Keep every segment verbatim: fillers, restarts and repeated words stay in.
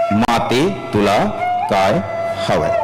माते तुला काय हवंय?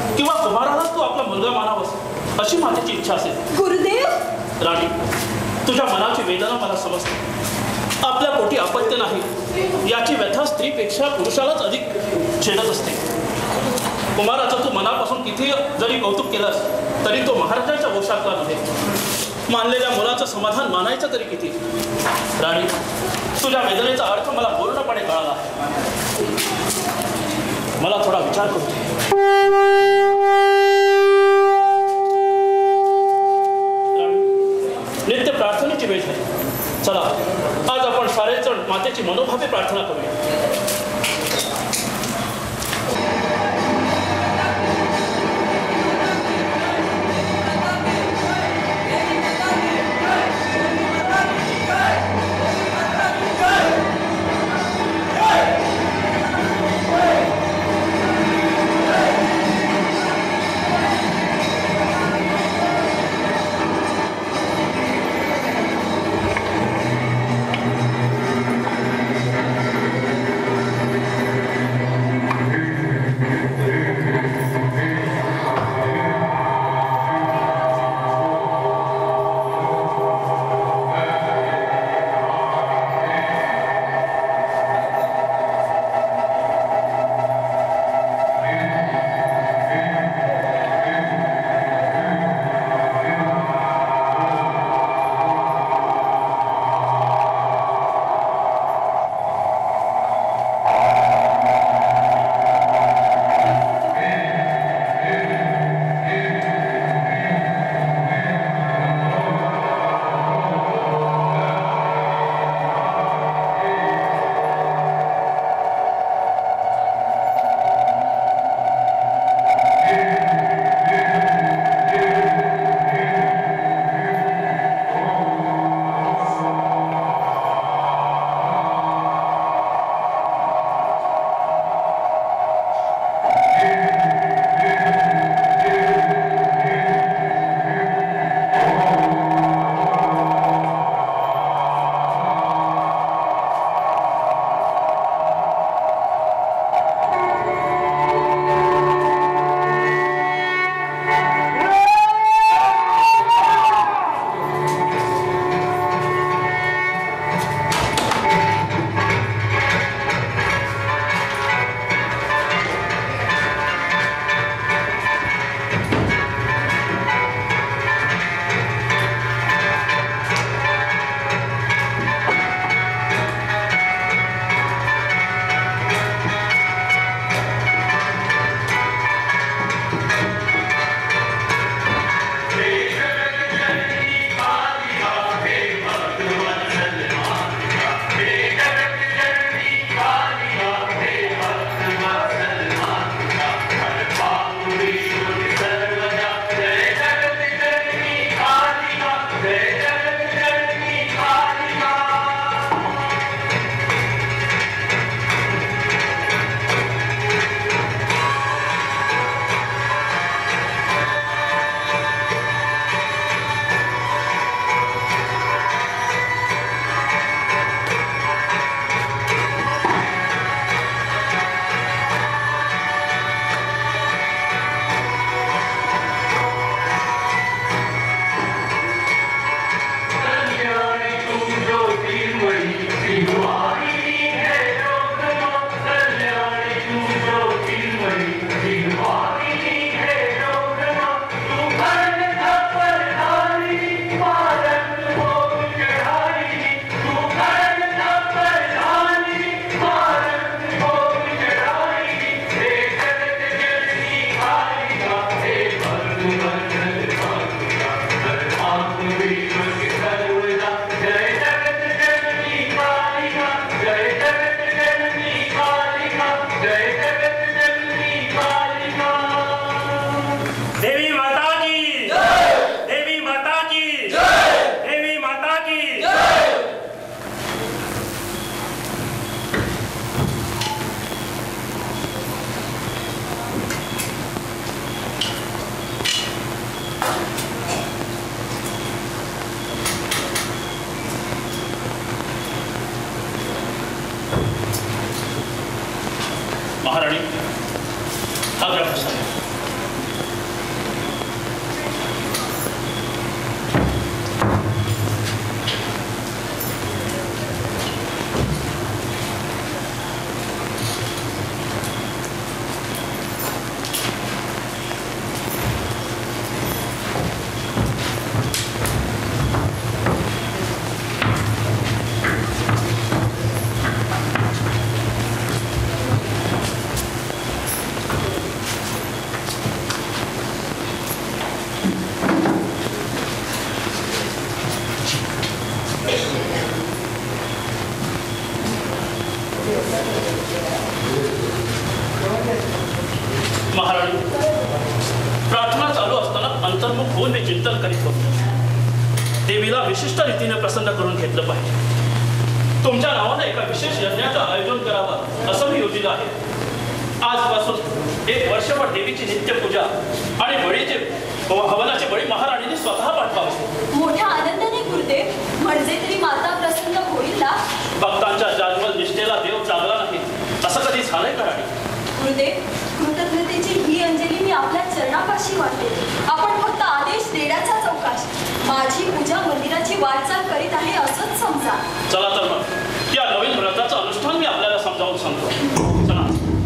किंवा कुमाराला तू आपला मुलगा मानावंस अशी माझी इच्छा असेल. गुरुदेव, राणी, तुझ्या मनाची वेदना मला समजते. आपल्या पोटी अपत्य नाही याची व्यथा स्त्रीपेक्षा पुरुषालाच अधिक छेदत असते. कुमाराचं तू मनापासून किती जरी कौतुक केलंस तरी तो महाराजांच्या वंशातला नव्हे. मानलेल्या मुलाचं समाधान मानायचं तरी किती. राणी, तुझ्या वेदनेचा अर्थ मला पूर्णपणे कळाला आहे. मला थोडा विचार करू दे. नित्य प्रार्थनेची वेळ आहे. चला आज आपण सारेच जण मातेची मनोभावे प्रार्थना करूया. प्रार्थना चालू असताना अंतर्मुख होऊन मी चिंतन करीत होतो. देवीला विशिष्ट रीतीने प्रसन्न करून घेतलं पाहिजे. तुमच्या नावानं एका विशेष यज्ञाचं आयोजन करावं असं मी योजित आहे. आजपासून एक वर्षभर देवीची नित्यपूजा आणि बळीचे हवनाचे बळी महाराणीने स्वतः पाठवावे. मोठ्या आनंदाने गुरुदेव, म्हणजे तरी माता प्रसन्न होईल ना. भक्तांच्या जाज्वल निष्ठेला देव चांगला नाही असं कधी झालंय का राणी? गुरुदेव, कृतज्ञतेची ही अंजली मी आपल्या चरणापाशी वाटते. आपण फक्त आदेश देण्याचा चौकाश. माझी पूजा मंदिराची वाटचाल करीत आहे असंच समजा. चला तर मग या नवीन व्रताचं अनुष्ठान मी आपल्याला समजावून सांगतो. चला.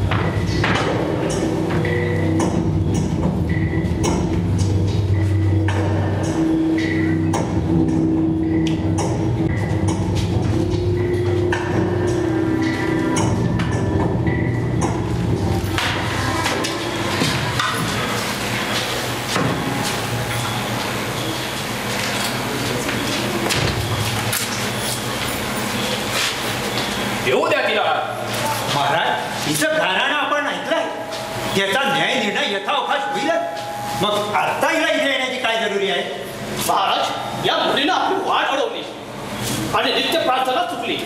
येऊ द्या तिला. महाराज, हिचं घराणं आपण ऐकलंय. याचा न्याय निर्णय यथावकाश होईलच. मग आता हिला इथे येण्याची काय जरुरी आहे? महाराज, या मुलीनं आपली वाट अडवली आणि नित्य प्रार्थना चुकली.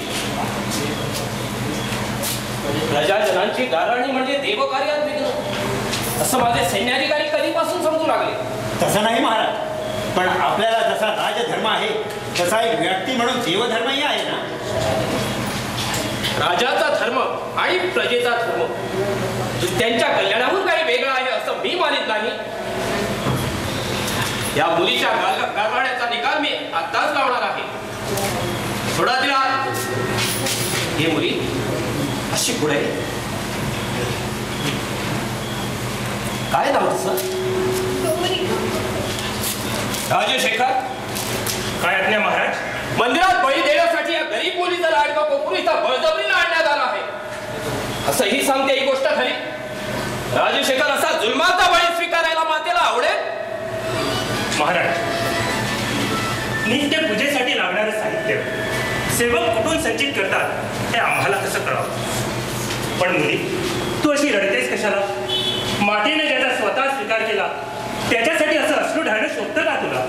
प्रजाजनांची गाराणी म्हणजे देवकार्यात विघ्न असं माझे सैन्याधिकारी कधीपासून समजू लागले. तसं नाही महाराज, पण आपल्याला जसा राजधर्म आहे तसा एक व्यक्ती म्हणून देवधर्मही आहे ना. राजाचा धर्म आणि प्रजेचा धर्म त्यांच्या कल्याणाहून काही वेगळं आहे असं मी मानित नाही. या मुलीच्या गारवाड्याचा निकाल मी आताच लावणार आहे. थोडा तिला. हे मुली अशी पुढे काय नाव तुझं? राजशेखर. काय आज्ञा महाराज? मंदिरात बळी देण्यासाठी या गरीब मुलीचा लाडका कोकुरीचा बळजबरीने आणण्यात आला आहे असंही सांगते ही गोष्ट खरी. राजशेखर असा जुलमाचा बळी स्वीकारायला मातेला आवडेल? महाराज, नित्य पूजेसाठी लागणारे साहित्य सेवक कुठून संचित करतात हे आम्हाला कसं कळावं? पण मुली, तू अशी रडतेस कशाला? मातेने ज्याचा स्वतः स्वीकार केला त्याच्यासाठी असं अश्रू ढाळणं शोभतं का तुला?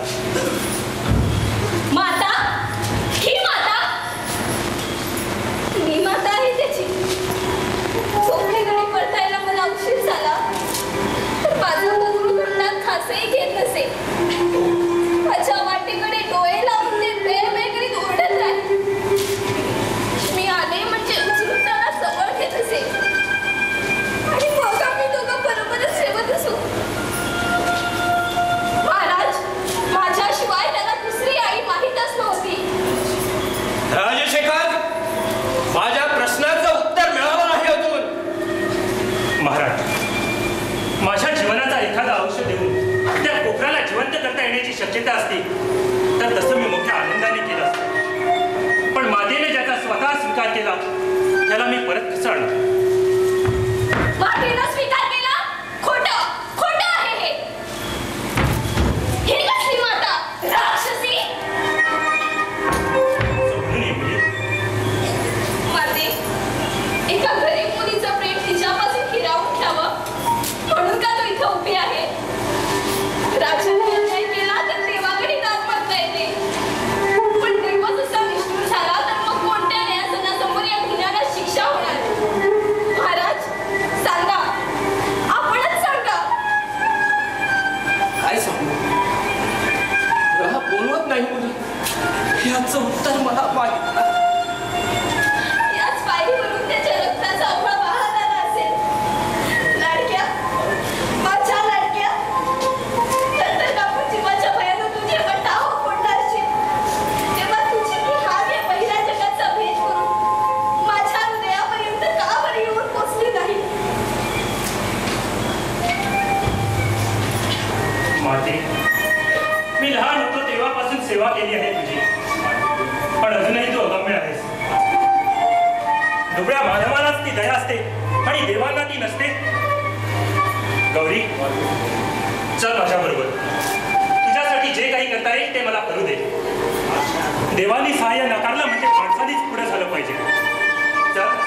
माता, ही माता, मी माता आहे त्याची. झोपडीकडे परतायला मला उशीर झाला तर माझा मधुरकडला खासही घेत नसे. माझ्या वाटेकडे डोळे लावून ते बेळ बेळ करीत ओरडत राहिले. मी आले म्हणजे उचलून त्याला जवळ घेत असे आणि मग आम्ही दोघं बरोबरच सेवत असू. महाराज, माझ्याशिवाय त्याला दुसरी आई माहीतच नव्हती. राजशेखर, माझ्या प्रश्नाचं उत्तर मिळालं नाही अजून. महाराज, माझ्या जीवनाचा एखादा अंश देऊन त्या कोकराला जिवंत करता येण्याची शक्यता असती तर तसं मी मोठ्या आनंदाने केलं असतं. पण मातेने ज्याचा स्वतः स्वीकार केला त्याला मी परत कसं आणणार? मातेनं स्वीकार केला? खोटं खोटं आहे हे. ही कसली माता? राक्षसी. समजून ये मुली. माते, एका गरीब मुलीचं प्रेम तिच्यापासून हिरावून घ्यावं म्हणून का तू इथं उभी आहे? राजाने अन्याय केला तर देवाकडे दाद मागता येते, पण देवच असा निष्ठुर झाला तर मग कोणत्या न्यायासनासमोर या गुन्ह्याला शिक्षा होणार? महाराज, सांगा, आपणच सांगा. काय सांगू? तुला बोलवत नाही मुली, याचं उत्तर मला माहित नाही. याच पायरीवरून त्याच्या रक्ताचा ओघा वाहत आला असेल. लाडक्या, माझ्या लाडक्या, नंतर कापून जीवाच्या भयानं तुझे वटा हो फोडणारशी तेव्हा तुझी मी हात या पहिल्या जगाचा भेद करून माझ्या हृदयापर्यंत का बरं येऊन पोचली नाही? माते, मी लहान होतो तेव्हापासून सेवा केली आहे तुझी, पण अजूनही तू अगम्य आहेस. दुबळ्या मानवालाच ती दया असते आणि देवांना ती नसते. गौरी, चल माझ्या बरोबर. तुझ्यासाठी जे काही करता येईल ते मला करू दे. देवानी सहाय्य नाकारलं म्हणजे माणसानेच पुढे झालं पाहिजे. चल.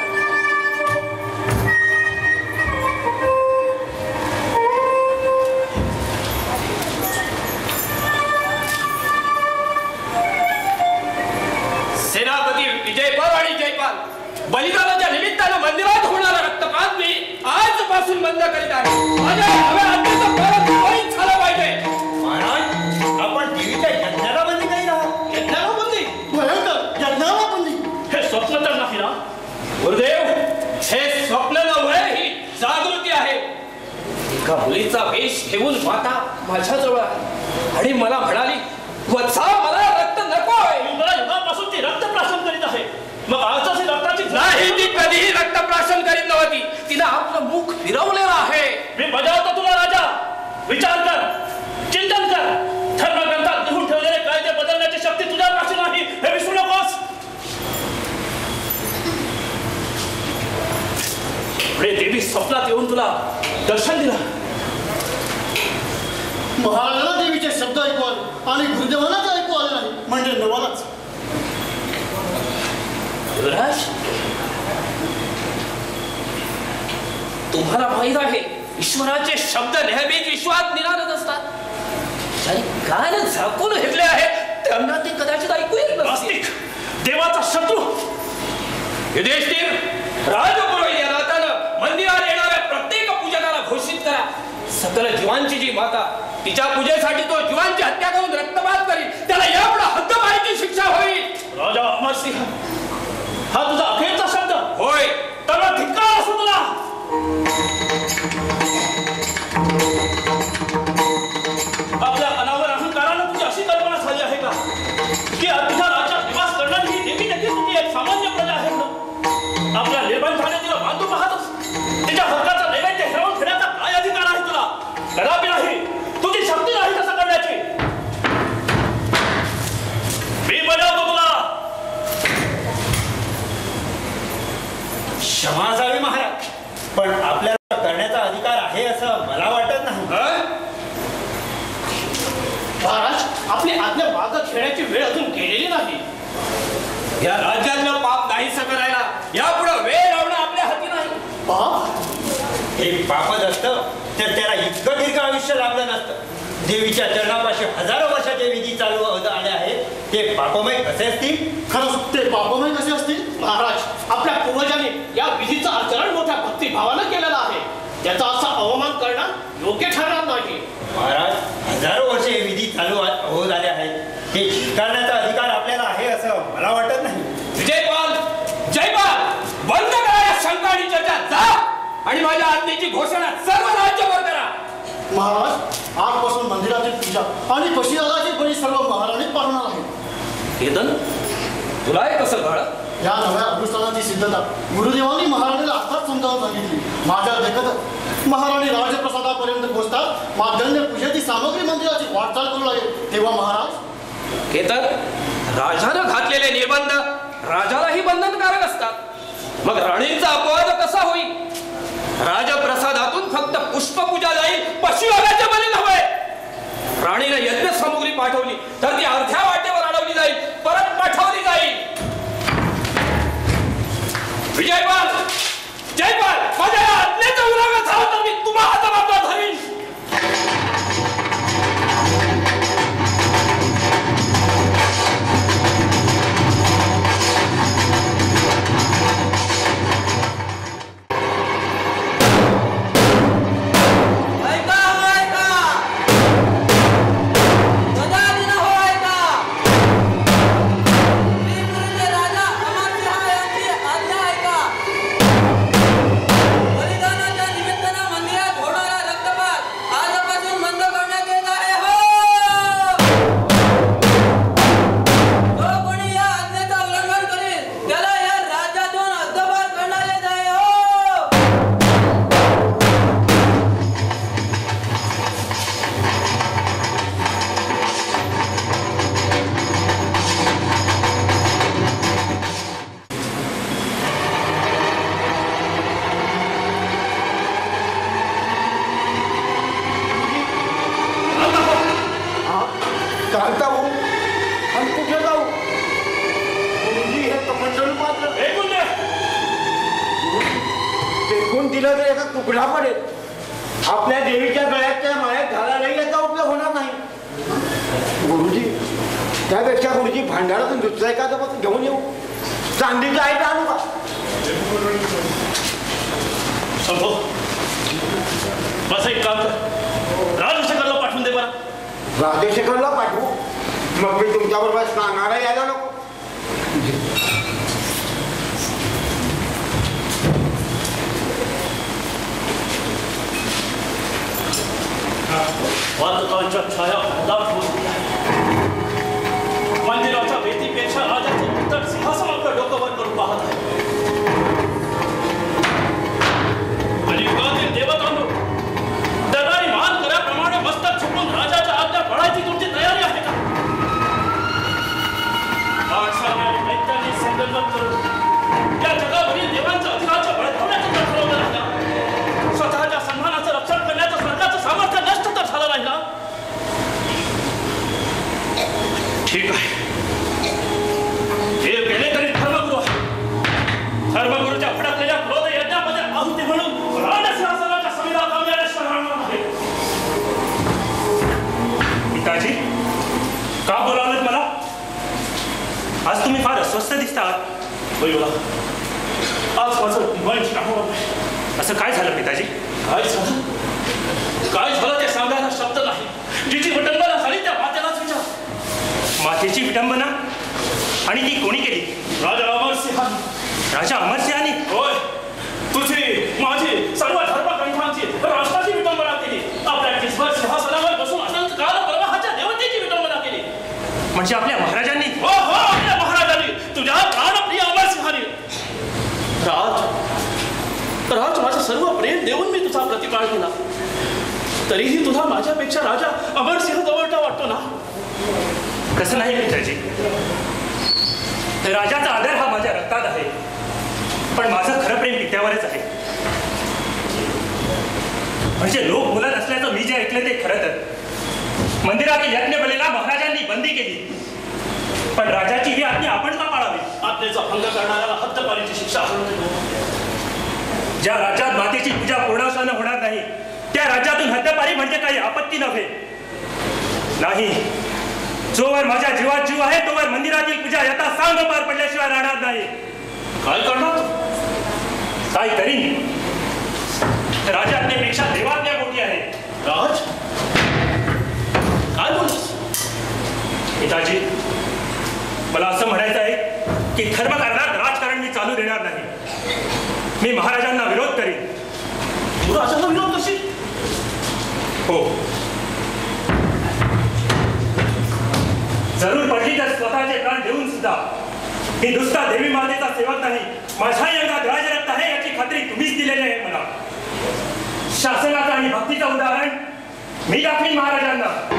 म्हणून माता माझ्याजवळ आली आणि मला म्हणाली, वत्सा मला रक्त नकोय. युगाला युगापासून ती रक्तप्राशन करीत आहे. मग आजच ही रक्ताची नाही, ती कधीही रक्तप्राशन करीत नव्हती. तिनं आपलं मुख फिरवलेलं आहे. मी बजावतो तुला राजा. विचार कर, चिंतन कर. धर्मग्रंथात लिहून ठेवलेले कायदे बदलण्याची शक्ती तुझ्यापाशी नाही हे विसरू नकोस. पुढे देवी स्वप्नात येऊन तुला दर्शन दिलं. महाराजांना देवीचे शब्द ऐकू आले आणि गुरुदेवांना ते ऐकू आले नाही म्हणजे नवालाच. युवराज, तुम्हाला माहित आहे ईश्वराचे शब्द नेहमीच विश्वात निराळत असतात. ज्यांनी कान झाकून घेतले आहे त्यांना ते कदाचित ऐकू येत नसतील. नास्तिक, देवाचा शत्रू. युधिष्ठिर, राजपुरोहित या नात्यानं मंदिरात येणाऱ्या प्रत्येक पूजकाला घोषित करा, सकल जीवांची जी माता तिच्या पूजेसाठी तो जीवांची हत्या करून रक्तपात करील त्याला यापुढे हद्दपारीची शिक्षा होईल. राजा अमरसिंह, हा तुझा अखेरचा शब्द होय. त्याला धिक्कार असो तुला. आपल्या अनावर अहंकारानं तुझी अशी कल्पना झाली आहे का की तुझ्या राज्यात निवास करणारी ही देवी देखील तुझी एक सामान्य प्रजा आहे ना? आपल्या निर्बंधाने तिला बांधू पाहतोस. तिच्या हक्काचा नैवेद्य हिरावून घेण्याचा काय अधिकार आहे तुला? कदापि नाही. तुझी शक्ती नाही तसं करण्याची. मी बजावतो तुला. क्षमा असावी महाराज, पण आपल्याला करण्याचा अधिकार आहे असं मला वाटत नाही. महाराज, आपली आज्ञा मागत घेण्याची वेळ अजून गेलेली नाही. या राज्यातलं पाप नाहीसं करायला यापुढे वेळ लावणं आपल्या हाती नाही. पाप हे पापच असतं तर त्याला इतकं दीर्घ आयुष्य लाभलं नसतं. देवीच्या चरणापाशी हजारो वर्षाचे विधी चालू आले आहेत, ते पापमय कसे असतील? खरंच ते पापमय कसे असतील? महाराज, आपल्या पूर्वजांनी या विधीचं आचरण मोठ्या भक्तिभावानं केलेलं आहे. त्याचा असा अवमान करणं योग्य ठरणार नाही. महाराज, हजारो वर्षे हे विधी चालू आ- होत आले आहेत, ते स्वीकारण्याचा अधिकार आपल्याला आहे असं मला वाटत नाही. विजयपाल, जयपाल, बंद करा या शंका आणि चर्चा. जा आणि माझ्या आज्ञेची घोषणा सर्व राज्यभर करा. महाराज, आजपासून मंदिराची पूजा आणि पशियालाची बळी सर्व महाराणीत पाळणार आहे. केतन, तुला हे कसं कळलं? या नव्या अनुष्ठानाची सिद्धता गुरुदेवांनी महाराणीला आताच समजावून सांगितली. माझ्या देखत महाराणी राजप्रसादापर्यंत पोहोचतात माध्यन्य पूजेची सामग्री मंदिराची वाटचाल करू लागेल. तेव्हा महाराज, केतन, राजानं घातलेले निर्बंध राजालाही बंधनकारक असतात. मग राणींचा अपवाद कसा होईल? राजप्रसादातून फक्त पुष्पपूजा जाईल, पशुयागाचे बली नव्हे. राणीने यज्ञ सामुग्री पाठवली तर ती अर्ध्या वाटेवर अडवली जाईल, परत पाठवली जाईल. विजयपाल, जयपाल, माझ्या या आज्ञेचा उल्लंघन झाला तर मी तुम्हाला जबाबदार धरीन. दिलं तर एका तुकडा पडेल. आपल्या देवीच्या गळ्यात माळ्यात घालायलाही याचा उपयोग होणार नाही. गुरुजी, त्यापेक्षा गुरुजी भांडारातून दुसरा एखादा पासून घेऊन येऊ. चांदीचं आहे तर आणू का? संभो, बस एक काम कर, राजशेखरला पाठवून दे बरं. राजशेखरला पाठवू? मग मी तुमच्याबरोबर सांगणारा यायला नको? वादकांच्या छाया दाट होती आहे. मंदिराच्या वेदीपेक्षा राजाचे पुतळ सिंहासनावर डोकं वर करून पाहत आहे. आणि युगातील देवतांनो, दरबारी मान कराप्रमाणे मस्तक झुकून राजाच्या आज्ञा पळायची तुमची तयारी आहे का? माणसाने आणि दैत्याने संगनमत करून या जगावरील देवांचं अधिराज्य बळकावण्याचं तर ठरवलं नाही ना? स्वतःच्या सन्मानाचं रक्षण करण्याचं सरकारचं सामर्थ्य नष्ट तर झालं नाही ना? ठीक आहे, हे गेले तरी धर्मगुरू आहे. धर्मगुरूच्या भडकलेल्या क्रोध यज्ञामध्ये आहुती म्हणून राजसिंहासनाच्या समिधा कामयाबीशिवाय राहणार नाही. पिताजी, का बोलावलं मला? आज तुम्ही फार अस्वस्थ दिसतात. आज माझं दिवाळीची कामं नाही. असं काय झालं पिताजी? काय झालं काय झालं ते सांगायला शब्द नाही. जिची विटंबना झाली त्या मातेलाच विचार. मातेची विटंबना? आणि ती कोणी केली? राजा अमरसिंहाने. राजा अमरसिंहाने? होय, तुझी माझी सर्व धर्मग्रंथांची राष्ट्राची विटंबना केली. आपल्या किसभर सिंहासनावर बसून अनंत काळ प्रवाहाच्या देवतेची विटंबना केली. म्हणजे आपल्या महाराजांनी? हो हो, आपल्या महाराजांनी, तुझ्या प्राणप्रिय अमरसिंहाने. राज राज माझं सर्व प्रेम देऊन मी तुझा प्रतिपाळ केला, तरीही तुला माझ्यापेक्षा राजा अमरसिंह जवळचा वाटतो ना? कसं नाही पिताजी, राजाचा आदर हा माझ्या रक्तात आहे, पण माझं खरं प्रेम पित्यावरच आहे. म्हणजे लोक बोलत असल्याचं मी जे ऐकलं ते खरं तर मंदिरातील यज्ञबलीला महाराजांनी बंदी केली, पण राजाची ही आज्ञा आपण का पाळावी? आज्ञेचा भंग करणाऱ्याला हद्दपारीची शिक्षा होईल. ज्या राज्यात मातेची पूजा पूर्णावसानं होणार नाही त्या राज्यातून हद्दपारी म्हणजे काही आपत्ती नव्हे. नाही, जोवर माझ्या जीवात जीव आहे तोवर मंदिरातील पूजा यथा सांग पार पडल्याशिवाय राहणार नाही. काय करणार? काय करीन? राजाज्ञेपेक्षा देवाज्ञा मोठी आहे. राज काय बोलतोस? पिताजी, मला असं म्हणायचं आहे की धर्मकारणात राजकारण मी चालू देणार नाही. मी महाराजांना विरोध करीन. तू राजाला विरोध करशील? हो, जरूर पडली तर स्वतःचे प्राण देऊन सुद्धा. मी नुसता देवी मातेचा सेवक नाही, माझ्या अंगात राजरक्त आहे याची खात्री तुम्हीच दिलेली आहे मला. शासनाचं आणि भक्तीचं उदाहरण मी दाखवीन महाराजांना.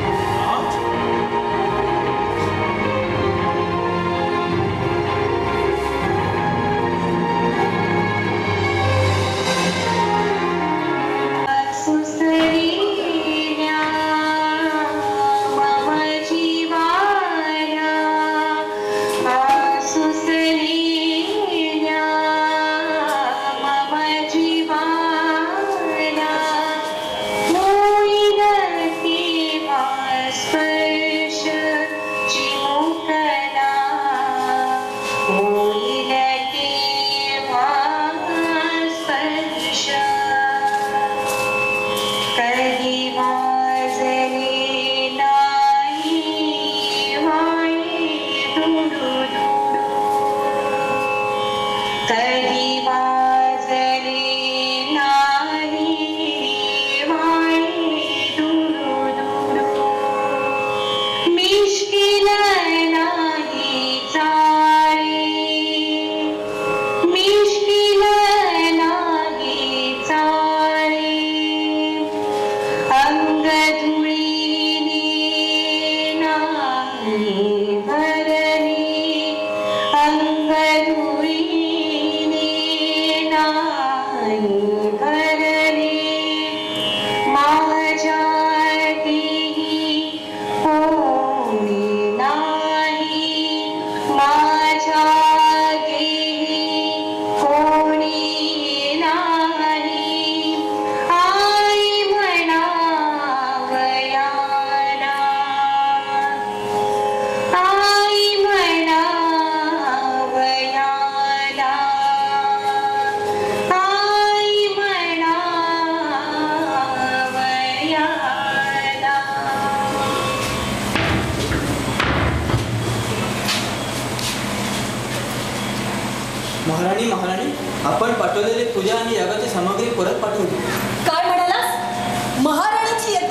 महाराणी महाराणी आपण पाठवलेली पूजा आणि यागाची सामग्री परत पाठवली. काय म्हणालास? महाराणीची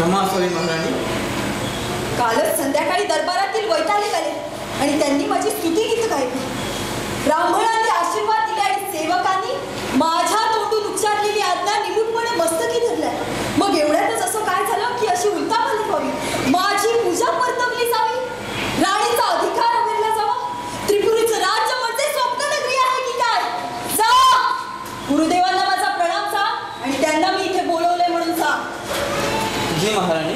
क्षमा असावी महाराणी. कालच संध्याकाळी दरबारातील वैताले आले आणि त्यांनी माझी स्तुती गीत गायली. ब्राह्मणांनी आशीर्वाद दिले आणि सेवकांनी माझ्या तोंडून उच्चारलेली आज्ञा निमूटपणे मस्तकी धरल्या. मग एवढ्यातच असं काय झालं की अशी उलथापालथ व्हावी, माझी पूजा परतवली जावी, राणीचा अधिकार अवहेरला जावा. त्रिपुरीचं राज्य म्हणजे स्वप्ननगरी आहे की काय? जा, गुरुदेवांना माझा प्रणाम सांग आणि त्यांना मी इथे बोलवलंय म्हणून सांग. जी महाराणी.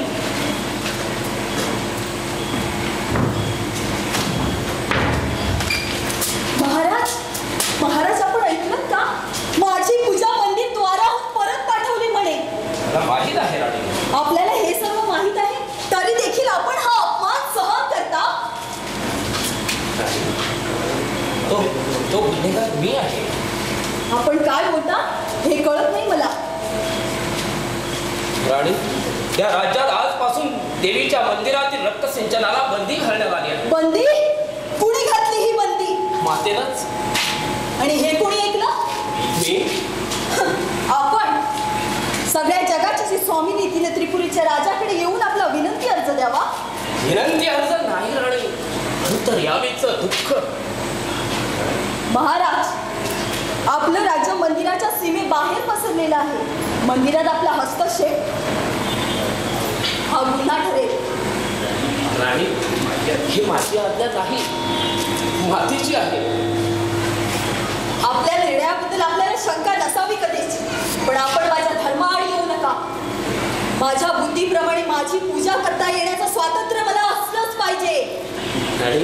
महाराज, महाराज आपण ऐकलं का? माझी पूजा मंदिर द्वाराहून परत पाठवली म्हणे. मला माहीत आहे राणी. आपल्याला हे सर्व माहीत आहे तरी देखील आपण हा अपमान सहन करता. तो तो गुन्हेगार मी आहे. आपण काय बोलता हे कळत नाही मला. राणी, त्या राज्यात आजपासून देवीच्या मंदिरातील रक्तसिंचनाला बंदी घालण्यात आली आहे. बंदी? कुणी घातली ही बंदी? मातेनंच. आणि हे कोणी ऐकलं? मी. आपण सगळ्या जगाची जी स्वामिनी तिने त्रिपुरीच्या राजाकडे येऊन आपला विनंती अर्ज द्यावा. विनंती अर्ज नाही राणी, तर यावेळीचं दुःख. महाराज, आपलं राज्य मंदिराच्या सीमेबाहेर पसरलेलं आहे. मंदिरात आपला हस्तक्षेप हा गुन्हा ठरेल. राणी, ही माझी आज्ञा नाही, मातीची आहे. आपल्या निर्णयाबद्दल आपल्याला शंका नसावी कधीच, पण आपण माझ्या धर्माआड येऊ नका. माझ्या बुद्धीप्रमाणे माझी पूजा करता येण्याचं स्वातंत्र्य मला असलंच पाहिजे. राणी,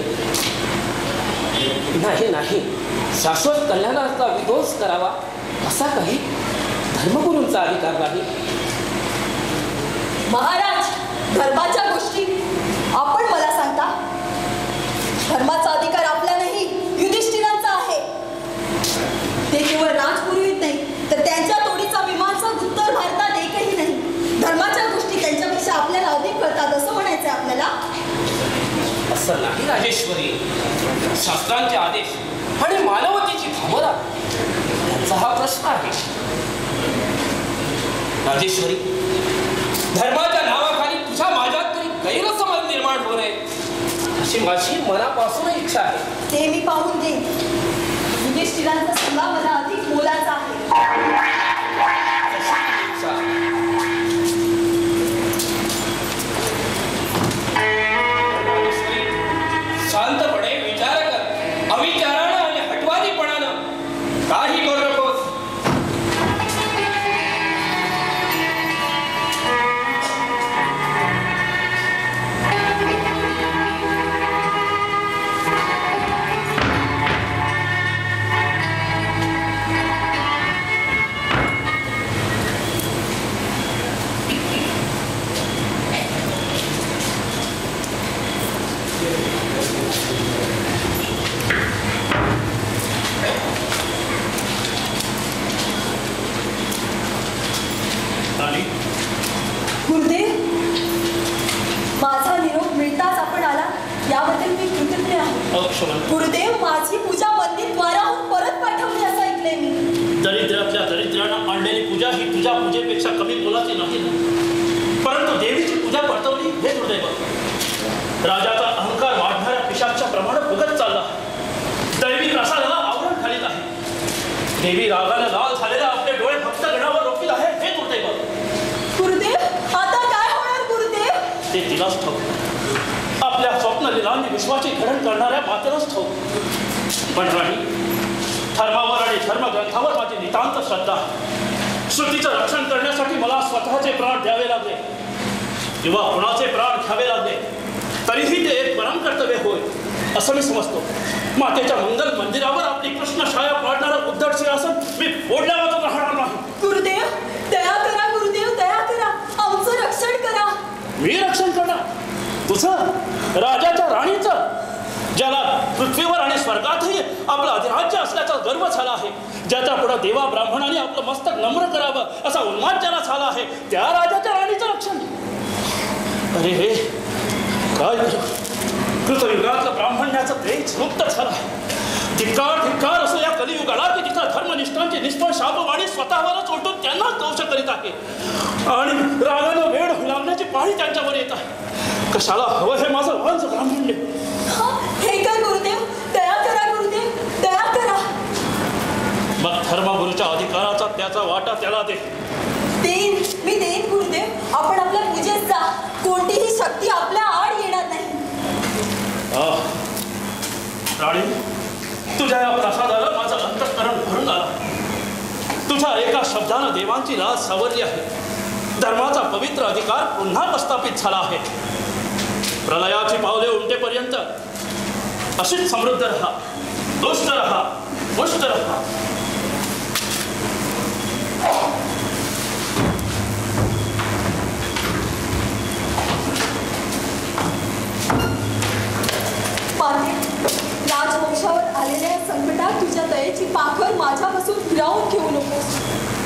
नाही नाही, शाश्वत कल्याणाचा विध्वंस करावा असा काही धर्मगुरूंचा अधिकार नाही. महाराज, धर्माच्या गोष्टी आपण मला सांगता. धर्माचा अधिकार आपला नाही, युधिष्ठिरांचा आहे. ते केवळ राजपुरोहित नाही तर त्यांच्या तोडीचा मीमांसा उत्तर भारतात एकही नाही. धर्माच्या गोष्टी त्यांच्यापेक्षा आपल्याला अधिक कळतात असं म्हणायचंय आपल्याला. असं नाही राजेश्वरी. शास्त्रांचे आदेश आणि मानवतेची भावना यांचा हा प्रश्न आहे. राजेश्वरी, धर्माच्या नावाखाली तुझ्या माझ्यात तरी गैरसमज निर्माण होऊ नये अशी माझी मनापासून इच्छा आहे. ते मी पाहून देईन. युधिष्ठिरांचा सल्ला मला अधिक मोलाचा आहे. शांतपणे विचार कर. अविचारानं आणि हटवादीपणानं काही करू नकोस. गुरुदेव, माझा निरोप मिळताच आपण आला याबद्दल मी कृतज्ञ आहे. गुरुदेव, माझी पूजा मंदिर द्वाराहून परत पाठवली असं ऐकलंय मी. दरिद्रातल्या दरिद्रानं आणलेली पूजा ही तुझ्या पूजेपेक्षा कमी मोलाची नाही ना. परंतु देवीची पूजा परतवली हे दुर्दैव. राजाचा अहंकार वाढणाऱ्या पिशाच्या प्रमाणे फुगत चालला. दैवी प्रसादाला आवरण खालीत आहे. देवी रागाने लाल झालेला आपले डोळे भक्त गणावर रोखीत आहे हे दुर्दैव. गुरुदेव, आता काय होणार गुरुदेव? ते तिलाच ठाऊक. आपल्या स्वप्नलीलांनी विश्वाची घडण करणाऱ्या मातेलाच ठाऊक. पण राणी, धर्मावर आणि धर्मग्रंथावर माझी नितांत श्रद्धा आहे. श्रुतीचं रक्षण करण्यासाठी मला स्वतःचे प्राण द्यावे लागले किंवा कुणाचे प्राण घ्यावे लागले तरीही ते एक परम कर्तव्य होय असं मी समजतो. मातेच्या मंगल मंदिरावर आपली कृष्ण छाया पाडणारं उद्धट सिंहासन मी फोडल्या वाजत राहणार नाही. गुरुदेव, दया करा. गुरुदेव, दया करा. आमचं रक्षण करा. मी रक्षण करणार तुझं, राजाच्या राणीचं, ज्याला पृथ्वीवर आणि स्वर्गातही आपलं अधिराज्य असल्याचा गर्व झाला आहे, ज्याच्या पुढे देवा ब्राह्मणाने आपलं मस्तक नम्र करावं असा उन्माद ज्याला झाला आहे, त्या राजाच्या राणीचं रक्षण. अरे हे काय कृतयुगातलं ब्राह्मण्याचं तेज मुक्त झालं आहे. धिक्कार धिक्कार असो या कलियुगाला की जिथं धर्मनिष्ठांची निष्फळ शापवाणी स्वतःवरच उलटून त्यांनाच दोष करीत आहे आणि रागानं वेळ लागण्याची नाही त्यांच्यावर येत आहे. कशाला हवं हे माझं वांज ब्राह्मण्य. हा, हे काय गुरुदेव, दया करा गुरुदेव, दया करा. मग धर्मगुरूच्या अधिकाराचा त्याचा वाटा त्याला दे. देईन, मी देईन गुरुदेव. आपण आपल्या पूजेत जा, कोणतीही शक्ती आपल्या आड येणार नाही. आह, राणी, तुझ्या या प्रसादाला माझं अंतःकरण भरून आलं. तुझ्या एका शब्दानं देवांची लाज सावरली आहे. धर्माचा पवित्र अधिकार पुन्हा प्रस्थापित झाला आहे. प्रलयाची पावले उमटेपर्यंत अशीच समृद्ध रहा, दुष्ट रहा, पुष्ट रहा. राजवंशावर आलेल्या संकटात तुझ्या दयेची पाखर माझ्यापासून फिरावून घेऊ नकोस.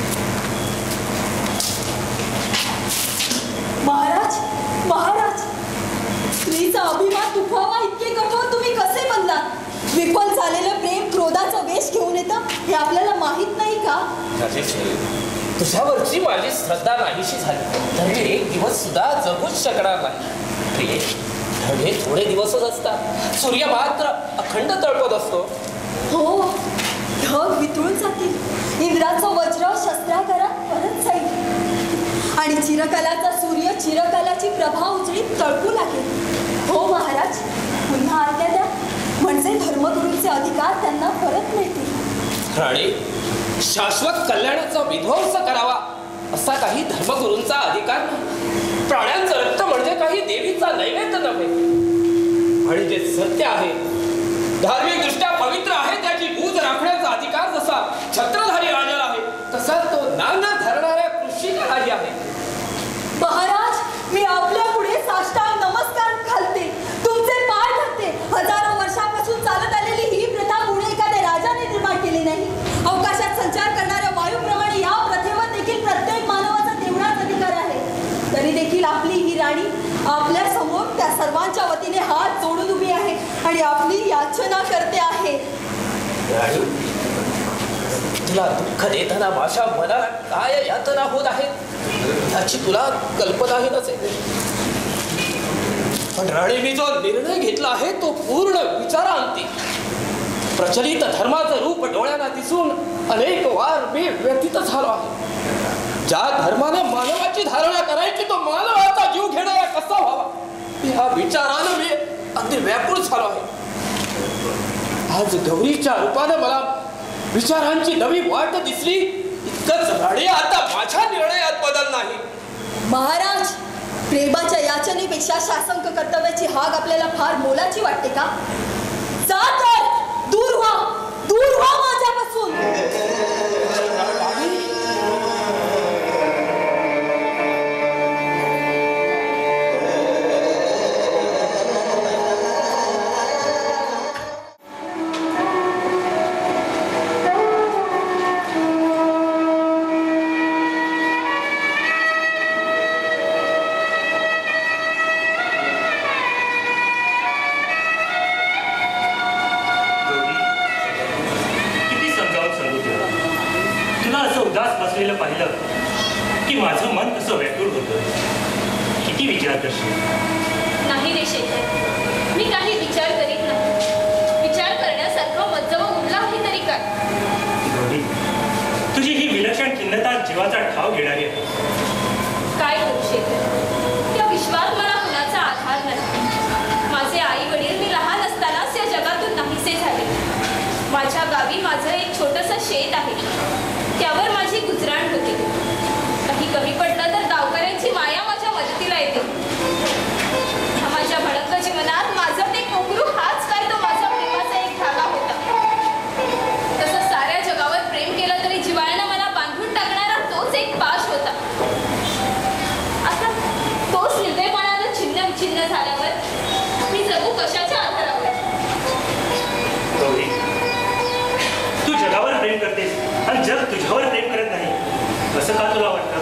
महाराज, महाराज, स्त्रीचा अभिमान दुखावा इतके कठोर तुम्ही कसे बनलात? विफल झालेलं प्रेम क्रोधाचा वेश घेऊन येतं हे आपल्याला माहित नाही का? तुझ्यावरची माझी श्रद्धा नाहीशी झाली तर मी एक दिवस सुद्धा जगूच शकणार नाही. प्रिये, हे थोडे दिवसच असतात. सूर्य मात्र अखंड तळपत असतो. हो, ढग वितळून जातील. इंद्राचं वज्र शस्त्रागारात परत जाईल आणि चिरकालाचा सूर्य चिरकालाची प्रभा उजळीत तळपू लागेल. हो महाराज, पुन्हा आज्ञा द्या, म्हणजे धर्मगुरूंचे अधिकार त्यांना परत मिळतील. राणी, शाश्वत कल्याणाचा विध्वंस करावा असा काही धर्मगुरूंचा अधिकार नाही. प्राण्यांचं रक्त म्हणजे काही देवीचा नैवेद्य नव्हे. आणि जे सत्य आहे, धार्मिक दृष्ट्या पवित्र आहे, त्याची बूज राखण्याचा अधिकार जसा छत्रधारी राजाला आहे तसा तो नाना धरणाऱ्या कृषिकालाही आहे. महाराज, मी आपल्या पुढे साष्टांग नमस्कार घालते, तुमचे पाय धरते. हजारो वर्षापासून चालत आलेली ही प्रथा पुढे एखाद्या राजाने निर्माण केली नाही. अवकाशात संचार करणाऱ्या वायूप्रमाणे या प्रथेवर देखील प्रत्येक मानवाचा तेवढाच अधिकार आहे. तरी देखील आपली ही राणी आपल्या समोर त्या सर्वांच्या वतीने हात जोडून उभी आहे आणि आपली याचना करते आहे. राणी, तुला दुःख देताना माझ्या मनाला काय यातना होत आहेत याची तुला कल्पनाही नसेल. पण राणी, मी जो निर्णय घेतला आहे तो पूर्ण विचारांती. प्रचलित धर्माचं रूप डोळ्यांना दिसून अनेक वार मी व्यथित झालो आहे. ज्या धर्माने मानवाची धारणा करायची तो मानवाचा जीव घेणारा कसा व्हावा या विचारानं मी अगदी व्याकुळ झालो आहे. आज गौरीच्या रूपाने मला विचारांची नवी वाट दिसली. इतकंच राणी, आता माझ्या निर्णयात बदल नाही. महाराज, प्रेमाच्या याचनेपेक्षा शासंक कर्तव्याची हाग आपल्याला फार मोलाची वाटते का? जा तर, दूर व्हा, दूर व्हा माझ्यापासून. पाहिलं की माझं मन कसं व्याकुळ होतं. किती विचार करशील? नाही रे शेखर, मी काही विचार करीत नाही. विचार करण्यासारखं मज्जव उरला आहे तरी काय? गौरी, तुझी ही विलक्षण खिन्नता जीवाचा ठाव घेणारी आहे. काय करू शेखर, या विश्वात मला कुणाचा आधार नाही. माझे आई वडील मी लहान असतानाच या जगातून नाहीसे झाले. माझ्या गावी माझं एक छोटंसं शेत आहे, त्यावर माझी गुजराण होते. काही कमी पडलं तर गावकऱ्यांची माया माझ्या मदतीला येते. माझ्या भडक जीवनात माझं ते कोकरू हाच काय तो माझा प्रेमाचा एक धागा होता. तसं साऱ्या जगावर प्रेम केलं तरी जिवाळ्यानं मला बांधून टाकणारा तोच एक पाश होता. आता तोच निर्दयपणानं छिन्न विछिन्न झाल्यावर मी जगू कशाच्या आधारावर? गौरी, तू जगावर प्रेम करतेस आणि जग तुझ्यावर प्रेम करत नाही असं का तुला वाटतं?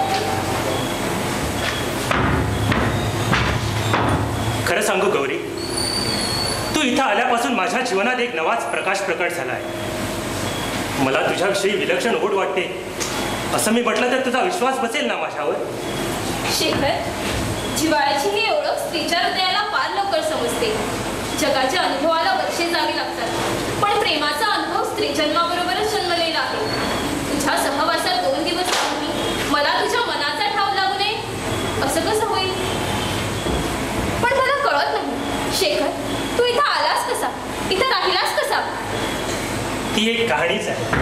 खरं सांगू गौरी, तू इथं आल्यापासून माझ्या जीवनात एक नवाच प्रकाश प्रकट झाला आहे. मला तुझ्याविषयी विलक्षण ओढ वाटते. असं मी म्हटलं तर तुझा विश्वास बसेल ना माझ्यावर? शेखर, जिव्हाळ्याची ही ओळख स्त्रीच्या हृदयाला फार लवकर समजते. जगाच्या अनुभवाला वर्षे जावी लागतात, पण प्रेमाचा अनुभव स्त्री जन्माबरोबरच जन्मलेला आहे. तुझ्या सहवासात दोन दिवस राहून मला तुझ्या मनाचा ठाव लागू नये असं कसं होईल? पण मला कळत नाही शेखर, तू इथं आलास कसा, इथं राहिलास कसा? ती एक कहाणीच आहे.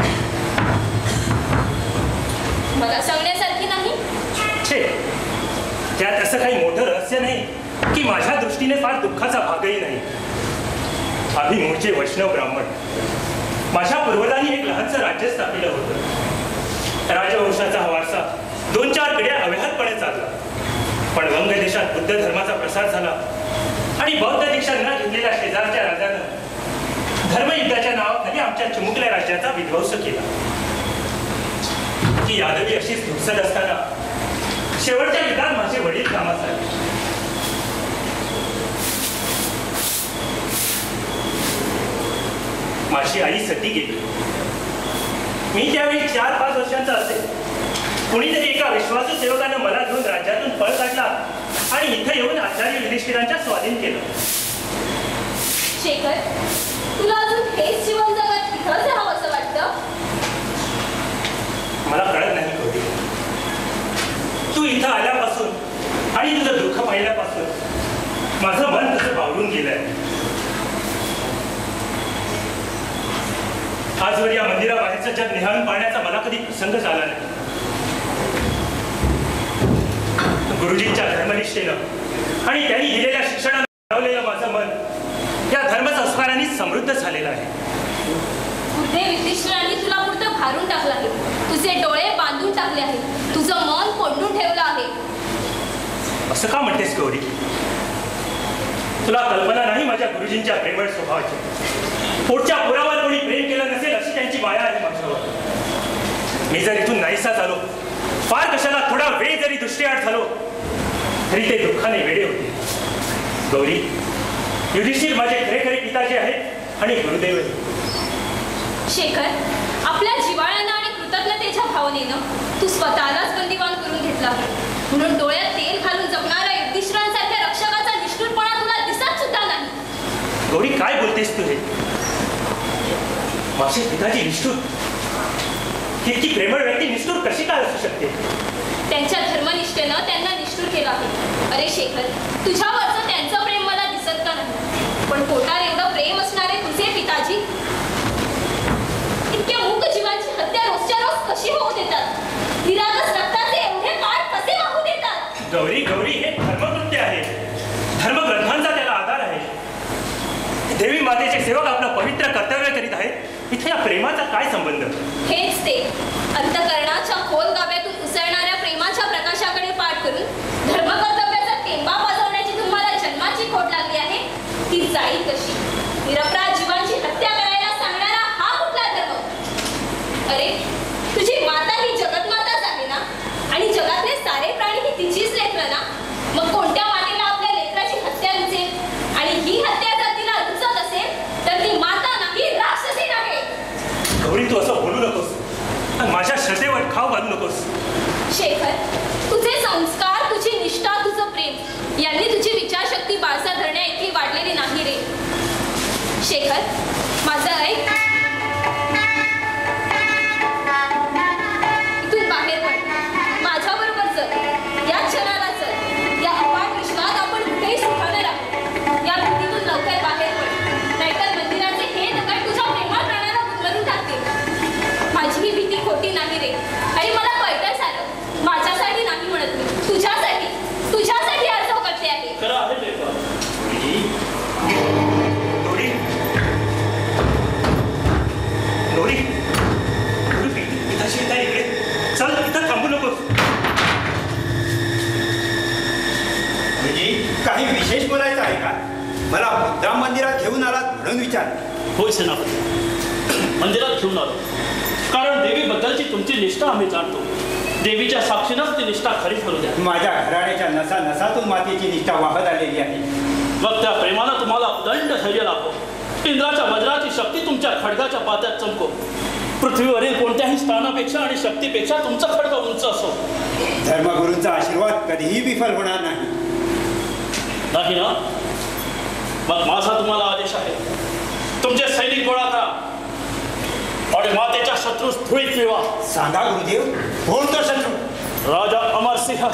मला सांगण्यासारखी नाही. छे, त्यात असं काही मोठं रहस्य नाही की माझ्या दृष्टीने फार दुःखाचा भागही नाही. आम्ही मूळचे वैष्णव ब्राह्मण. माझ्या पूर्वजांनी एक लहानसं राज्य स्थापिलं होतं. राजवंशाचा हा वारसा दोन चार पिढ्या अव्याहतपणे चालला. पण वंग देशात बुद्ध धर्माचा प्रसार झाला आणि बौद्ध दीक्षा न घेतलेल्या शेजारच्या राजानं धर्मयुद्धाच्या नावाखाली आमच्या चिमुकल्या राज्याचा विध्वंस केला. ही यादवी अशीच धुसत असताना शेवटच्या युद्धात माझे वडील कामास आले. माझी आई सती गेली. मी त्यावेळी चार पाच वर्षांचा असेल. कुणीतरी एका विश्वासू सेवकानं मला घेऊन राज्यातून पळ काढला आणि इथं येऊन आचार्य युधिष्ठिरांच्या स्वाधीन केलं. शेखर, तुला अजून हेच जीवन जगत इथंच राहावं असं वाटतं? मला कळत नाही कधी. तू इथं आल्यापासून आणि तुझं दुःख पाहिल्यापासून माझं मन तसं बावरून गेलंय. आजवर या मंदिराबाहेरचं जग निहाळून पाहण्याचा मला कधी प्रसंग झाला नाही. गुरुजींच्या धर्मनिष्ठेनं आणि त्यांनी दिलेल्या शिक्षणानं घडवलेलं माझं मन या धर्मसंस्कारांनी समृद्ध झालेलं आहे. बुद्धे युधिष्ठिरांनी तुला पुरतं भारून टाकलं आहे. तुझे डोळे बांधून टाकले आहेत. तुझं मन कोंडून ठेवलं आहे. असं का म्हणतेस गौरी? तुला कल्पना नाही माझ्या गुरुजींच्या प्रेमळ स्वभावाची. पुढच्या पुरावर कोणी प्रेम केलं नसेल अशी त्यांची माया आहे माझ्यावर. मी जर इथून नाहीसा झालो, फार कशाला थोडा वेळ जरी दृष्टीआड झालो तरी ते दुःखाने वेडे होते. गौरी, युधिष्ठिर माझे खरे खरे पिताजी आहेत आणि गुरुदेव. शेखर, आपल्या जिव्हाळ्यानं आणि कृतज्ञतेच्या भावनेनं तू स्वतःलाच बंदिवान करून घेतला आहे. म्हणून डोळ्यात तेल घालून जगणाऱ्या युधिष्ठिरांसारख्या रक्षकाचा निष्ठुरपणा तुला दिसत सुद्धा नाही. गौरी, काय बोलतेस तू हे? माझे पिताजी निष्ठुर? इतकी प्रेमळ व्यक्ती निष्ठुर कशी काय असू शकते? त्यांच्या धर्मनिष्ठेनं त्यांना निष्ठुर केला आहे. अरे शेखर, तुझ्यावरचं त्यांचं प्रेम मला दिसत का नाही? पण पोटार एवढं प्रेम असणारे तुझे पिताजी इतक्या मूक जीवांची हत्या रोजच्या रोज कशी होऊ देतात? निरागस रक्ताचे एवढे काळ कसे वाहू देतात? गौरी, गौरी, हे धर्मकृत्य आहे. धर्मग्रंथांचा त्याला आधार आहे. देवी मातेचे सेवक आपलं पवित्र कर्तव्य करीत आहेत. इथे या प्रेमाचा काय संबंध? हेच ते अंतःकरणाच्या खोल गाव्यातून उसळणाऱ्या प्रेमाच्या प्रकाशाकडे पाठ करून धर्मकर्तव्याचा टेंबा वाजवण्याची तुम्हाला जन्माची खोट लागली आहे. ती जाईल कशी? निरपराध जीवांची हत्या करायला सांगणारा हा कुठला धर्म? अरे, तुझी माता ही जगतमाताच आहे ना, आणि जगातले सारे प्राणी ही तिचीच लेकरं ना. मग कोणत्या मातेला आपल्या लेकराची हत्या रुचेल? आणि ही हत्या जर तिला रुचत असेल तर ती माता नाही, राक्षसी आहे. गौरी, तू असं बोलू नकोस आणि माझ्या श्रद्धेवर खाव घालू नकोस. शेखर, तुझे संस्कार, तुझी निष्ठा, तुझं प्रेम यांनी तुझी विचारशक्ती बाळसा धरण्या इतकी वाढलेली नाही रे. शेखर, माझं ऐक. इथून बाहेर पड. माझ्याबरोबर चल. या क्षणाला चल. या अपाट विश्वात आपण कुठेही सुखाने राहू. या भीतीतून लवकर बाहेर पड, नाहीतर मंदिराचे हे दगड तुझ्या प्रेमात प्राणाला गुदमरून टाकतील. माझी ही भीती खोटी नाही रे, आणि मला कळतंय सारं. माझ्यासाठी नाही म्हणत मी, तुझ्यासाठी तुझ्यासाठी अर्ज करते आहे. खरं आहे ते का? गौरी, गौरी, गौरी, पिताशी येत आहे इकडे. चल, इथं थांबू नकोस. म्हणजे काही विशेष बोलायचं आहे का? मला बुद्धा मंदिरात घेऊन आलात म्हणून विचार. होय सेनापती, मंदिरात घेऊन आलो कारण देवीबद्दलची तुमची निष्ठा आम्ही जाणतो. देवीच्या साक्षीनंच ती निष्ठा खरी ठरू द्या. माझ्या घराण्याच्या नसा नसातून मातेची निष्ठा वाहत आलेली आहे. मग त्या प्रेमानं तुम्हाला दंड धैर्य लाभो. इंद्राच्या वज्राची शक्ती तुमच्या खडगाच्या पात्यात चमको. पृथ्वीवरील कोणत्याही स्थानापेक्षा आणि शक्तीपेक्षा तुमचं खडग उंच असो. धर्मगुरूंचा आशीर्वाद कधीही विफल होणार नाही. नाही ना? मग माझा तुम्हाला आदेश आहे, तुमचे सैनिक गोळा करा आणि मातेच्या शत्रूस धुळीत मिळवा. सांगा गुरुदेव, कोण तो शत्रू? राजा अमरसिंह.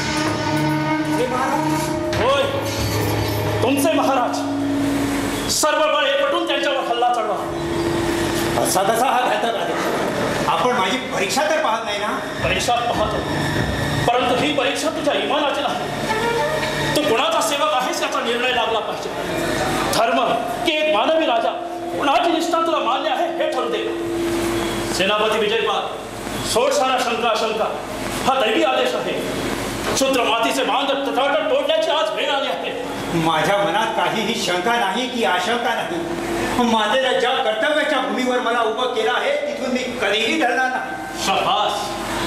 होय, तुमचे महाराज. सर्व बळ एकवटून त्यांच्यावर हल्ला चढवा. असा कसा हा घातक आदेश? आपण माझी परीक्षा तर पाहत नाही ना? परीक्षा पाहतो, परंतु ही परीक्षा तुझ्या इमानाची नाही. तू कोणाचा सेवक आहेस याचा निर्णय लागला पाहिजे. धर्म की एक मानवी राजा, कोणाची निष्ठा तुला मान्य आहे हे ठरू दे. सेनापती विजयपाल, सोड सारा शंका शंका. हा दैवी आदेश आहे. शूद्र मातीचे बांध तटाटट तोडण्याची आज वेळ आली आहे. माझ्या मनात काहीही शंका नाही की आशंका नाही. माझ्या ज्या कर्तव्याच्या भूमीवर मला उभं केलं आहे तिथून मी कधीही ढळणार नाही. शाबास,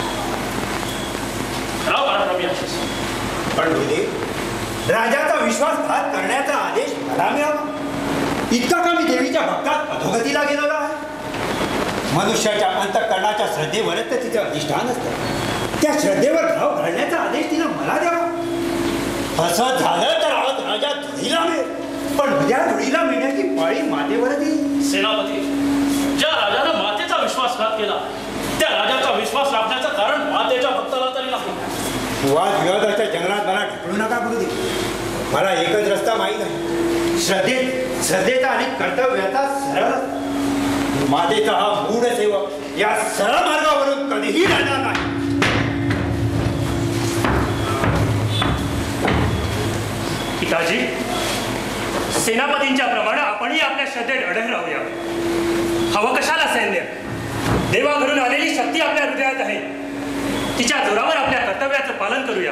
खरा पराक्रमी आहेस. पण गुरुदेव, राजाचा विश्वासघात करण्याचा आदेश मला मिळावा इतका का मी देवीच्या भक्तात अधोगतीला गेलेलो आहे? मनुष्याच्या अंतःकरणाच्या श्रद्धेवरच तर तिचं अधिष्ठान असतं. त्या श्रद्धेवर भाव घालण्याचा आदेश तिनं मला द्यावा. असं झालं तर आज राजा धुळीला मिळेल, पण उद्या धुळीला मिळण्याची पाळी मातेवरच येईल. सेनापती, ज्या राजानं मातेचा विश्वासघात केला त्या राजाचा विश्वास राखण्याचं कारण मातेच्या भक्ताला तरी नाही. वाद विवादाच्या जंगलात मला ढकलू नका गुरुदेव. मला एकच रस्ता माहीत आहे, श्रद्धे श्रद्धेचा आणि कर्तव्याचा सरळ. मातेचा हा मूढ सेवक या सरळ मार्गावरून कधीही राहणार नाही. पिताजी, सेनापतींच्या प्रमाणे आपणही आपल्या श्रद्धेत अडग राहूया. हवं कशाला सैन्य? देवाघरून आलेली शक्ती आपल्या हृदयात आहे. तिच्या जोरावर आपल्या कर्तव्याचं पालन करूया.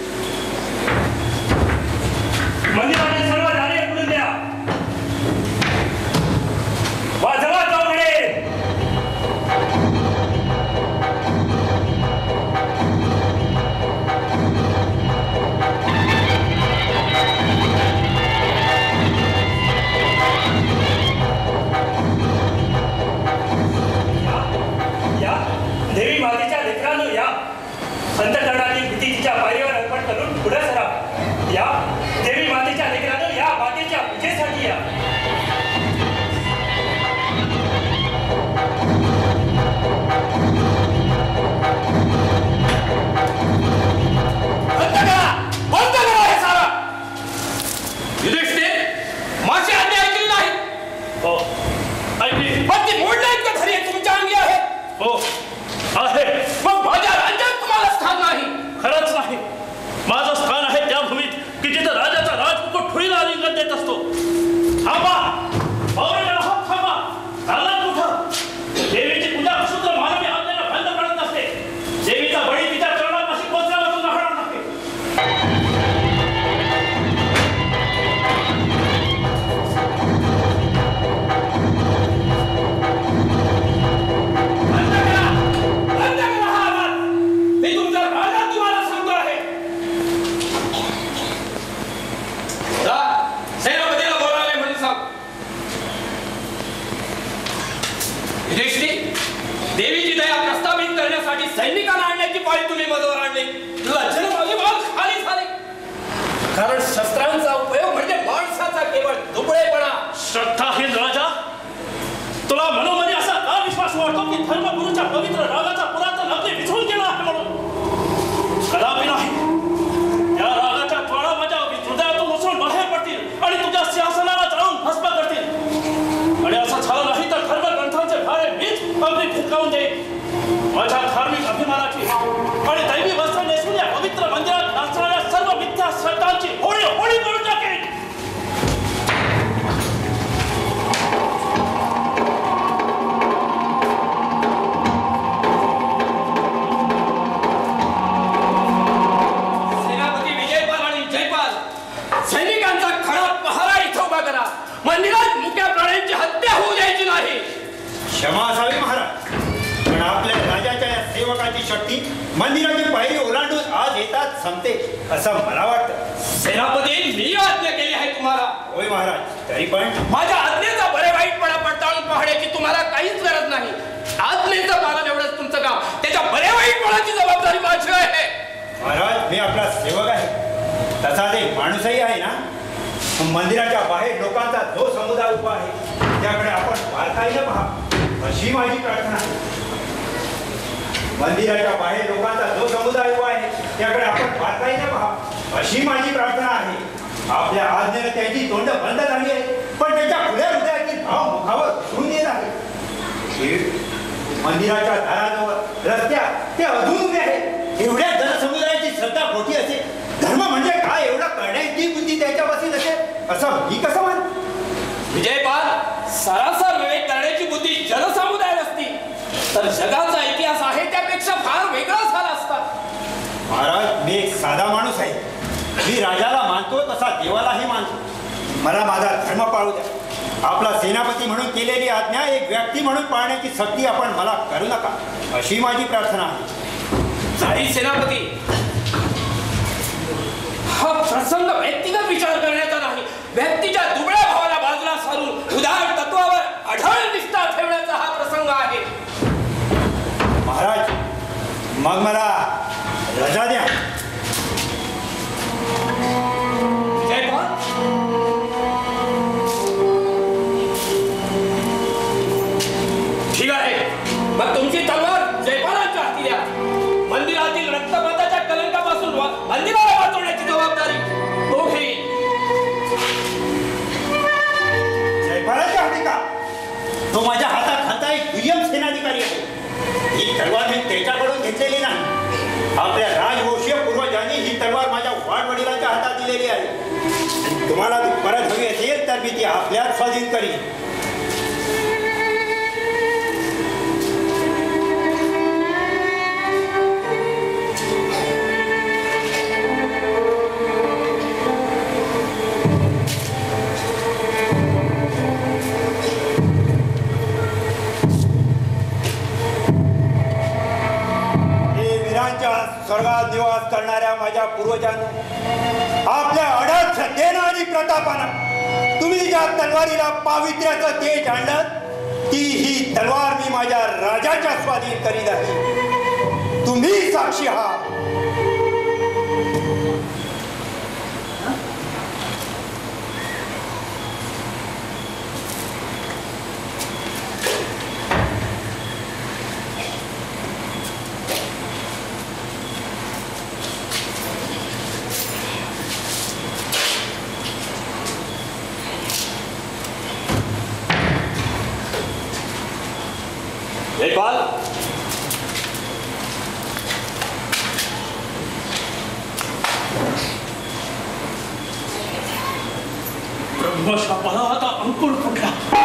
मंदिरातील सर्व दारे उघडून द्या. वाजवा चौघडे. या देवी मातेच्या लेकरांनो, या अंतःकरणातील भीती तिच्या पायरीवर अर्पण करून पुढे सरा. या देवी मातेच्या लेकरांनो, या मातेच्या पूजेसाठी या. बंद करा, बंद करा हे सारा. युधिष्ठिर, माझी आज्ञा ऐकली नाही. हो, ऐकली. पण ती मोडण्या इतकं धैर्य तुमच्या अंगी आहे. हो आहे. मग माझ्या राज्यात तुम्हाला स्थान नाही. खरंच नाही. माझं स्थान आहे त्या भूमीत की जिथं राजाचा राजमुकुट ठुळीला आलिंगन देत असतो. थांबा, पौराणिक आहात, थांबा. चाललात कुठं? देवीची पूजा क्षुद्र मानवी आज्ञेला बंद पडत नसते. देवीचा बळी तिच्या चरणापाशी पोचल्यापासून राहणार नाही. बंद करा, बंद करा हा आवाज. मी तुमचा राजा तुम्हाला सांगतो आहे. जा, सेनापतीला बोलावले म्हणजे सांग. युधिष्ठिर, देवीची दया प्रस्थापित करण्यासाठी सैनिकांना आणण्याची पाळी तुम्ही मजवर आणली. लज्जन माझे बाल खाली झाले. कारण शस्त्रांचा उपयोग म्हणजे माणसाचा केवळ दुबळेपणा. श्रद्धाहीन राजा, तुला मनोमनी असा का विश्वास वाटतो की धर्मगुरूच्या पवित्र रागाचा पुरातन अग्नी विझवून गेला आहे म्हणून? कदापि नाही. त्या रागाच्या ज्वाळा माझ्या हृदयातून उसळून बाहेर पडतील आणि तुझ्या सिंहासनाला जाळून भस्म करतील. आणि असं झालं नाही तर धर्मग्रंथांचे भारे मीच अग्नी फिरकावून देईन. माझ्या धार्मिक अभिमानाची आणि दैवी वस्त्र नेसून या पवित्र मंदिरात नाचणाऱ्या सर्व मिथ्या श्रद्धांची होळी होळी करून टाकेन. सेनापती विजयपाल आणि जयपाल, सैनिकांचा खडा पहारा इथं उभा करा. मंदिरात मुक्या प्राण्यांची हत्या होऊ द्यायची नाही. क्षमा असावी महाराज, पण आपल्या राजाच्या या सेवकाची शक्ती मंदिराची पायरी ओलांडून आज येतात संपते असं मला वाटतं. सेनापती, मी आज्ञा केली आहे तुम्हाला. होय महाराज, तरी पण माझ्या आज्ञेचा बरे वाईटपणा पडताळून पाहण्याची तुम्हाला काहीच गरज नाही. आज्ञेचं पालन एवढंच तुमचं काम. त्याच्या बरे वाईटपणाची जबाबदारी माझी आहे. महाराज, मी आपला सेवक आहे. तसाच एक माणूसही आहे ना. मंदिराच्या बाहेर लोकांचा जो समुदाय उभा आहे त्याकडे आपण बारकाईनं पहा अशी माझी प्रार्थना आहे. मंदिराच्या बाहेर लोकांचा जो समुदाय उभा आहे त्याकडे आपण बारकाईनं पहा अशी माझी प्रार्थना आहे. आपल्या आज्ञेने त्याची तोंड बंद झाली आहे, पण त्याच्या खुल्या हृदयातील भाव मुखावर दिसून येत आहे. मंदिराच्या दाराजवळ रस्त्यात ते अजून उभे आहे. एवढ्या जनसमुदायाची श्रद्धा खोटी असेल, धर्म म्हणजे काय एवढा करण्याची बुद्धी त्याच्यापाशी नसेल असं मी कसं मान. विजयपाल, सरासर विवेक करण्याची बुद्धी जनसमुदाय असती तर जगाचा इतिहास आहे त्यापेक्षा फार वेगळा झाला असता. महाराज, मी एक साधा माणूस आहे. मी राजाला मानतो तसा देवालाही मानतो. मला माझा धर्म पाळू द्या. आपला सेनापती म्हणून केलेली आज्ञा एक व्यक्ती म्हणून पाळण्याची सक्ती आपण मला करू नका अशी माझी प्रार्थना आहे. नाही सेनापती, हा प्रसंग व्यक्तिगत विचार करण्याचा नाही, व्यक्तीच्या दुबळ्या भावाला बाजूला सारून उदार तत्वावर अढळ निष्ठा ठेवण्याचा हा प्रसंग आहे. महाराज, मग मला रजा द्या. ठीक आहे, मग तुमची तलवार जयपालांच्या हाती द्या. मंदिरातील रक्तपाताच्या कलंकापासून मंदिराला वाचवण्याची जबाबदारी तो घेईल. जयपालाच्या हाती का? तो माझ्या हातात खाता एक दुय्यम सेनाधिकारी आहे. ही तलवार मी त्याच्याकडून घेतलेली नाही. आपल्या राजवंशीय पूर्वजांनी ही तलवार माझ्या वाडवडिलांच्या हातात दिलेली आहे. तुम्हाला ती परत हवी असेल तर मी ती आपल्याच स्वाधीन करीन. स्वर्गात निवास करणाऱ्या माझ्या पूर्वजांना आपल्या अढळ श्रद्धेनं आणि प्रतापानं तुम्ही ज्या तलवारीला पावित्र्याचं तेज आणलं ती ही तलवार मी माझ्या राजाच्या स्वाधीन करीत आहे. तुम्ही साक्षी आहात. जयपाल, ब्रह्मशापाला आता अंकुर फुटला.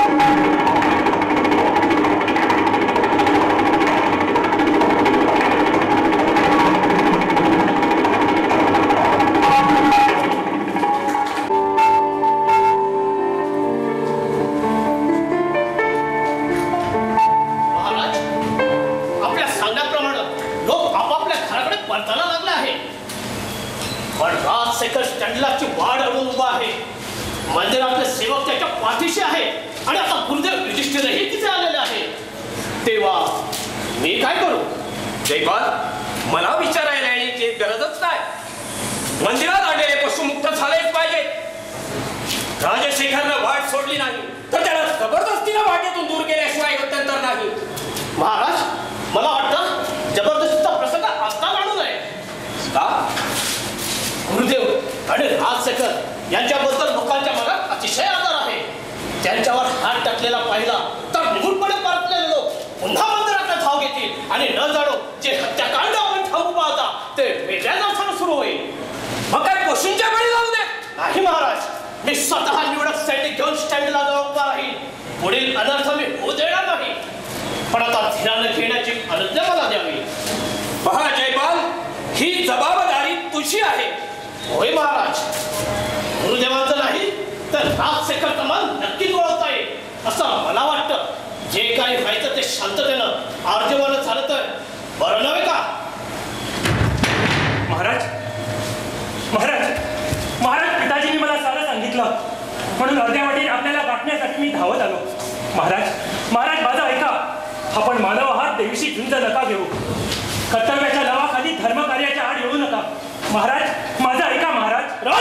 वाढ अडवून उभा आहे. मंदिरातले सेवक त्याच्या पाठीशी आहे आणि आता गुरुदेव युधिष्ठिरही तिथे आलेले आहे. तेव्हा मी काय करू? जयपाल, मला विचारायला येण्याची गरजच नाही. मंदिरात आणलेले पशुमुक्त झालेच पाहिजे. राजशेखरनं वाट सोडली नाही तर त्याला जबरदस्तीनं वाटेतून दूर केल्याशिवाय गत्यंतर नाही. महाराज, मला वाटतं जबरदस्तीचा प्रसंग आता आणू नये. का? गुरुदेव आणि राजशेखर यांच्याबद्दल लोकांच्या मनात अतिशय आदर आहे. त्यांच्यावर हात टाकलेला पाहिला तर निघूनपणे परतलेले लोक पुन्हा मंदिराचा धाव घेतील आणि न जाणो जे हत्याकांड आपण ठाऊ पाहता ते वेगळ्याच अर्थानं सुरू होईल. मग काय पशूंच्या बळी जाऊ दे? नाही महाराज, मी स्वतः निवडक सैनिक घेऊन स्टँडला जाऊन उभा राहील. पुढील अनर्थ मी होऊ देणार नाही. पण आता ध्यान घेण्याची आज्ञा मला द्यावी. पहा जयपाल, ही जबाबदारी तुझी आहे. होय महाराज, गुरुदेवांचं नाही तर राजशेखरचं मन नक्कीच ओळखता येईल असं मला वाटतं. जे काही व्हायचं ते शांततेनं आर्जवानं झालं तर बरं नव्हे का? महाराज महाराज महाराज पिताजींनी मला सारं सांगितलं म्हणून अर्ध्या वाटेत आपल्याला गाठण्यासाठी मी धावत आलो. महाराज महाराज माझं ऐका. आपण मानव आहात, देवीशी झुंज नका घेऊ. कर्तव्याच्या नावाखाली धर्मकार्याच्या आड येऊ नका. महाराज माझं ऐका. महाराज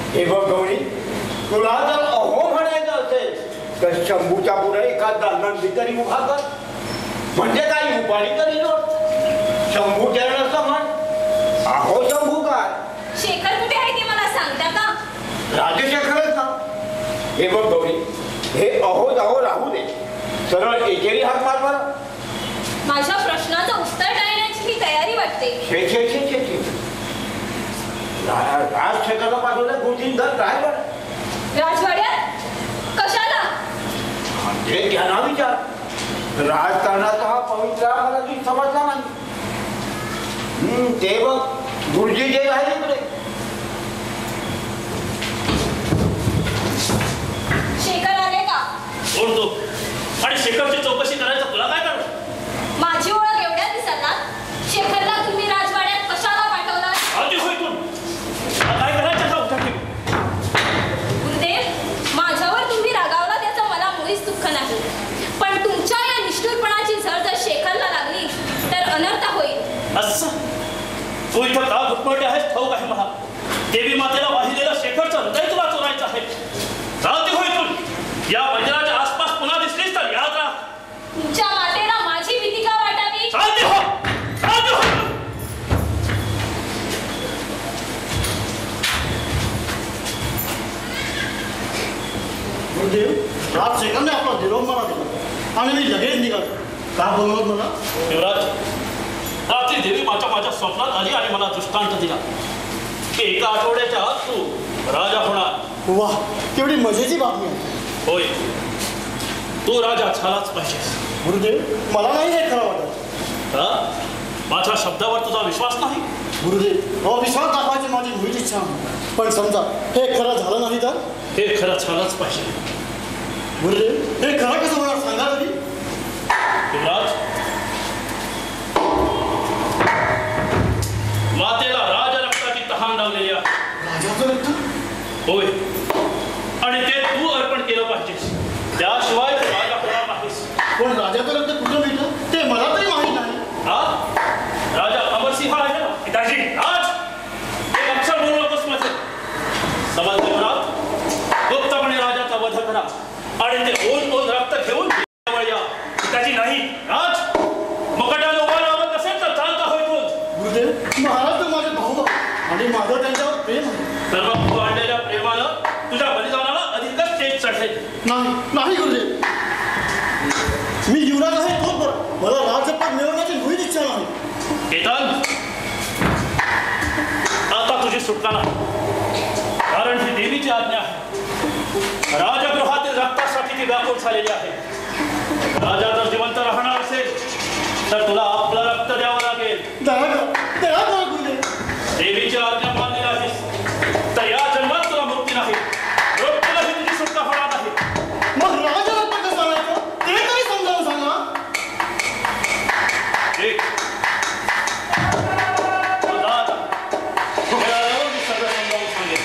हे बघ गौरी, तुला जर अहो म्हणायचं असेल तर शंभूच्या पुढे एका दालनांची तरी उभा कर, म्हणजे काही उपाडी तरी जोड. शंभू चरण असं म्हण, अहो शंभू काय. शेखर कुठे आहे ते मला सांगता का? राजशेखरच ना. हे बघ गौरी, हे अहो जाहो राहू दे, सरळ एकेरी हात मार बरं. माझ्या प्रश्नाचं उत्तर टाळण्याची ही तयारी वाटते. छे छे छे छे छे राजशेखरला पाठवलं गुरुजीं दर काय बरं. राजवाड्यात कशाला? म्हणजे त्यांना विचार. राजकारणाचा हा पवित्र मला ती समजला नाही. हम्म ते बघ गुरुजी जे आहे तिकडे. शेखर आले का? कोण तो? आणि शेखरची चौकशी करायचं तुला काय करू? माझी ओळख एवढ्या दिसत. शेखरला तुम्ही राजवाड्यात कशाला पाठवलं? आधी होय तू काय करायचं होता की? गुरुदेव, माझ्यावर तुम्ही रागावला त्याचं मला मुळीच दुःख नाही, पण तुमच्या या निष्ठुरपणाची झळ जर शेखरला लागली तर अनर्थ होईल. असं तू इथं का घुटमळते आहेस ठाऊक आहे मला. देवी मातेला वाहिलेला शेखरचं हृदय तुला चोरायचं आहे. चालते होय तू या मंदिराच्या आसपास पुन्हा दिसलीस तर याद राहा. तुमच्या मातेला माझी भीती का वाटावी? चालते हो चालते हो. गुरुदेव, राज शेखरने आपला निरोप मला दिला आणि मी लगेच निघालो. का बोलवत मला? युवराज, रात्री देवी माता माझ्या स्वप्नात आली आणि मला दृष्टांत दिला की एका आठवड्याच्या आत तू राजा होणार. वा, केवढी मजेची बातमी आहे. होय, तू राजा झालाच पाहिजेस. गुरुदेव, मला नाही हे खरं वाटत. हा? माझ्या शब्दावर तुझा विश्वास नाही? गुरुदेव, अविश्वास दाखवायची माझी मुळीच इच्छा नाही, पण समजा हे खरं झालं नाही तर? हे खरं झालंच पाहिजे. गुरुदेव, हे खरं कसं होणार सांगा तरी. युवराज, मातेला राजरक्ताची तहान लागलेली आहे. राजाचं रक्त? होय, आणि ते तू अर्पण केलं पाहिजेस, त्याशिवाय तू राजा होणार नाहीस. पण राजाचं रक्त कुठं मिळतं ते मला तरी माहीत नाही. हा? राजा अमरसिंह आहे ना? पिताजी, राज, एक अक्षर बोलू नकोस माझे. समज युवराज, गुप्तपणे राजाचा वध करा आणि ते ओल ओल रक्त घेऊन जवळ या. पिताजी नाही. राज, मुकट्याला उभा राहावं नसेल तर चालता होय तूच. गुरुदेव, महाराज तर माझे भाऊ आणि माझं त्यांच्यावर प्रेम आहे. तर मग तू आणलेल्या प्रेमानं तुझ्या बलिदानाला अधिकच तेज चढेल. नाही नाही गुरुदेव, मी युवराज आहे तो बरं. मला राजपद मिळवण्याची मुळीच इच्छा नाही. केतन, आता तुझी सुटका नाही, कारण ही देवीची आज्ञा आहे. राजगृहातील रक्तासाठी ती व्याकुळ झालेली आहे. राजा जर जिवंत राहणार असेल तर तुला आपलं रक्त द्यावं लागेल. दया करा, दया करा गुरुदेव. देवीची आज्ञा मानली नाहीस तर या जन्मात तुला मुक्ती नाही, मृत्यूलाही तुझी सुटका होणार नाही. मग राजरत्न कसं आणायचं ते तरी समजावून सांगा. एक तुझा आता मिळाल्यावर मी सगळं समजावून सांगेन.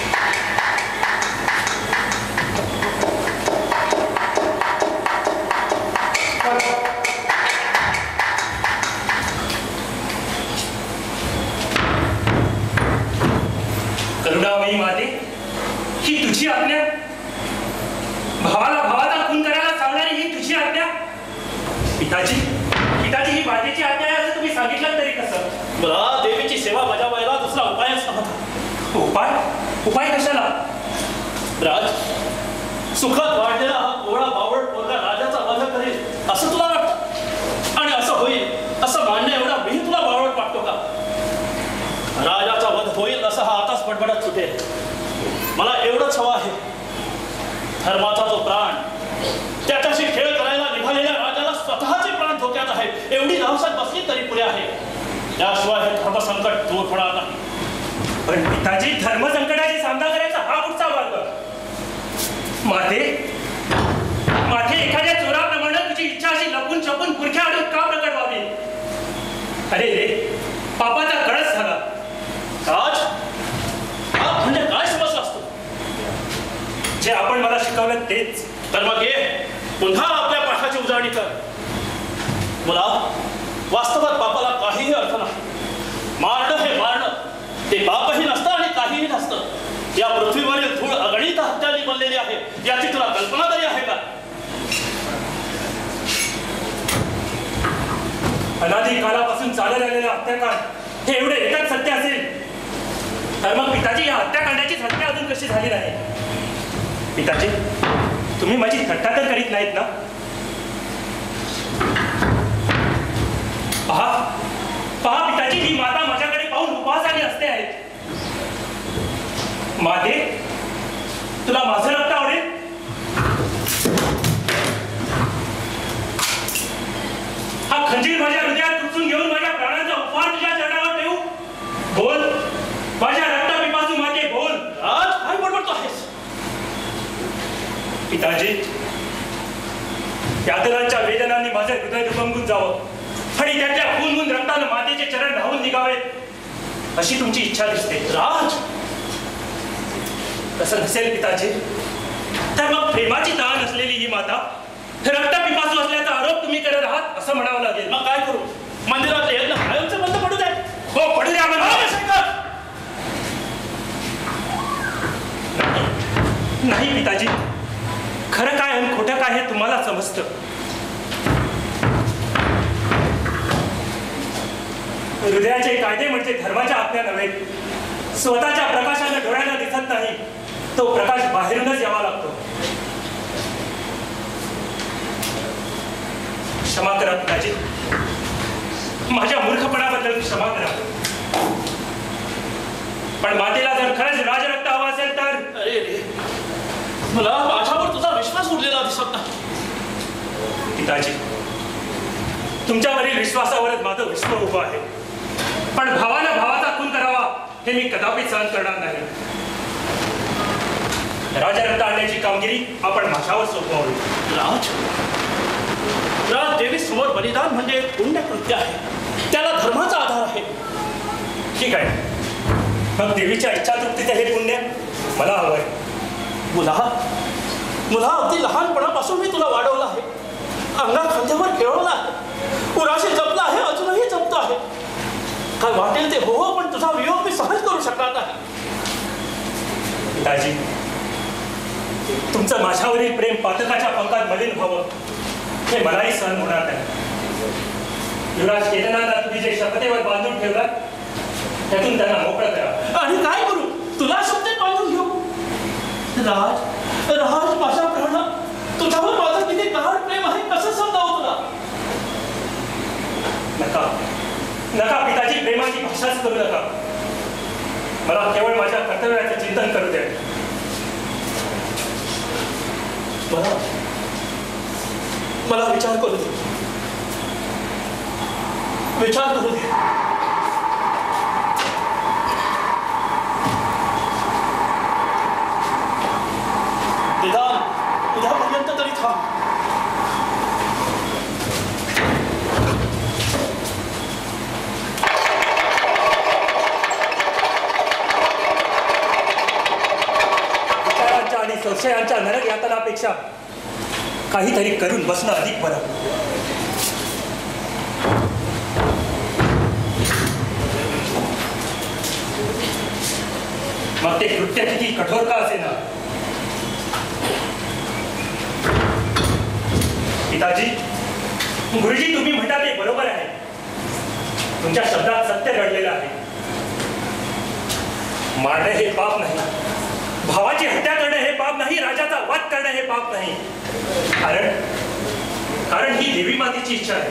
करुणामयी माते, ही तुझी आज्ञा? भावाला भावाचा खून करायला सांगणारी ही तुझी आज्ञा? पिताजी, पिताजी ही मातेची आज्ञा आहे असं तुम्ही सांगितलं तरी कसं? मला देवीची सेवा बजावायला दुसरा उपायच नव्हता. उपाय? उपाय कशाला? राज, सुखात वाढलेला हा कोवळा बावळ पोरगा राजाचा वध करेल असं तुला वाटतं? आणि असं होईल असं मान्य एवढा मी तुला बावळट वाटतो का? राजाचा वध होईल असं हा आताच बडबडत सुटेल. मला एवढंच हवं आहे, धर्माचा जो प्राण त्याच्याशी खेळ करायला निघालेल्या राजाला स्वतःचे प्राण धोक्यात आहेत एवढी धावसत बसली तरी पुरे आहे. त्याशिवाय हे धर्मसंकट दूर होणार नाही. पण पिताजी, धर्मसंकटाची सामना करायचा हा पुढचा मार्ग. माते, माते एखाद्या चोराप्रमाणे तुझी इच्छा अशी लपून छपून पुरख्या आडून का प्रकट व्हावी? अरे रे, पापाचा कळस झाला. राज, हा म्हणजे काय समजला असतो? जे आपण मला शिकवलं तेच. तर मग ये पुन्हा आपल्या पाठाची उजळणी कर. मुला, वास्तवात पापाला काहीही अर्थ नाही. मारणं हे मारणं ते पापही नसतं आणि काहीही नसतं. या पृथ्वी पडलेली आहे याची तुला कल्पना तरी आहे का? अनादी कालापासून चालत आलेलं हत्याकांड हे एवढे एकच सत्य असेल तर मग पिताजी या हत्याकांडाची हत्या अजून कशी झाली नाही? पिताजी, तुम्ही माझी थट्टा तर करीत नाहीत ना? पहा पहा पिताजी, ही माता माझ्याकडे पाहून उपवासाने हसते आहेत. माते, तुला माझं रक्त आवडेल? हा खंजीर माझ्या हृदयात खुपसून घेऊन माझ्या प्राणांचा उपहार तुझ्या चरणावर ठेवू? बोल माझ्या रक्त पिपासू माते, बोल. राज, काय बडबडतो आहेस? पिताजी, यातनांच्या वेदनांनी माझे हृदय दुभंगून जावं आणि त्याच्या खून रक्तानं मातेचे चरण धावून निघावेत अशी तुमची इच्छा दिसते. राज, तसं नसेल पिताजी तर मग प्रेमाची तहान असलेली ही माता रक्त पिपासू असल्याचा आरोप तुम्ही करत आहात असं म्हणावं लागेल. मग काय करू? मंदिरात यज्ञ कायमचं बंद पडू द्या. हो, पडू द्या. नाही नाही पिताजी, खरं काय आणि खोटं काय हे तुम्हाला समजतं. हृदयाचे कायदे म्हणजे धर्माच्या आज्ञा नव्हे. स्वतःच्या प्रकाशाने डोळ्याला दिसत नाही, तो प्रकाश बाहेरूनच यावा लागतो. क्षमा करा पिताजी, माझ्या मूर्खपणाबद्दल क्षमा करा. पण मातेला जर खरंच राजरक्त हवा असेल तर. अरे रे, मला माझ्यावर तुझा विश्वास उरलेला दिसत नाही. पिताजी, तुमच्यावरील विश्वासावरच माझं विश्व उभं आहे. पण भावानं भावाचा खून करावा हे मी कदापि सहन करणार नाही. राजरक्त आणण्याची कामगिरी आपण माझ्यावर सोपवावी. राज, राज, देवी समोर बलिदान म्हणजे एक पुण्य कृत्य आहे. त्याला धर्माचा आधार आहे. ठीक आहे, मग देवीच्या इच्छा तृप्तीचे हे पुण्य मला हवंय. मुला मुला अगदी लहानपणापासून मी तुला वाढवलं आहे, अंगा खांद्यावर खेळवलं आहे, उराशी जपलं आहे, अजूनही जपतो आहे. काय वाटेल ते हो हो, पण तुझा वियोग मी सहज करू शकणार नाही. पिताजी, तुमचं माझ्यावरील प्रेम पातकाच्या पंखात मलिन व्हावं हे मलाही सहन होणार नाही. युवराज केतनांना तुम्ही जे शपथेवर बांधून ठेवलात त्यातून त्यांना मोकळं करा. आणि काय करू? तुला शब्देत बांधून घेऊ? राज, राज, माझ्या प्राणा, तुझ्यावर माझं किती गाढ प्रेम आहे कसं समजावं तुला? नका नका पिताजी, प्रेमाची भाषाच करू नका. मला केवळ माझ्या कर्तव्याचं चिंतन करू द्या. मला मला विचार करू दे, विचार करू दे. निदान उद्यापर्यंत तरी थांब. विचारांच्या आणि संशयांच्या नरक यातनापेक्षा काहीतरी करून बसणं अधिक बरं. मग ते कृत्य किती कठोर का असेना. पिताजी, गुरुजी, तुम्ही म्हणता ते बरोबर आहे. तुमच्या शब्दात सत्य घडलेलं आहे. मारणे हे पाप नाही, भावाची हत्या करणं हे पाप नाही, राजाचा वध करणं हे पाप नाही. कारण कारण ही देवी मातेची इच्छा आहे.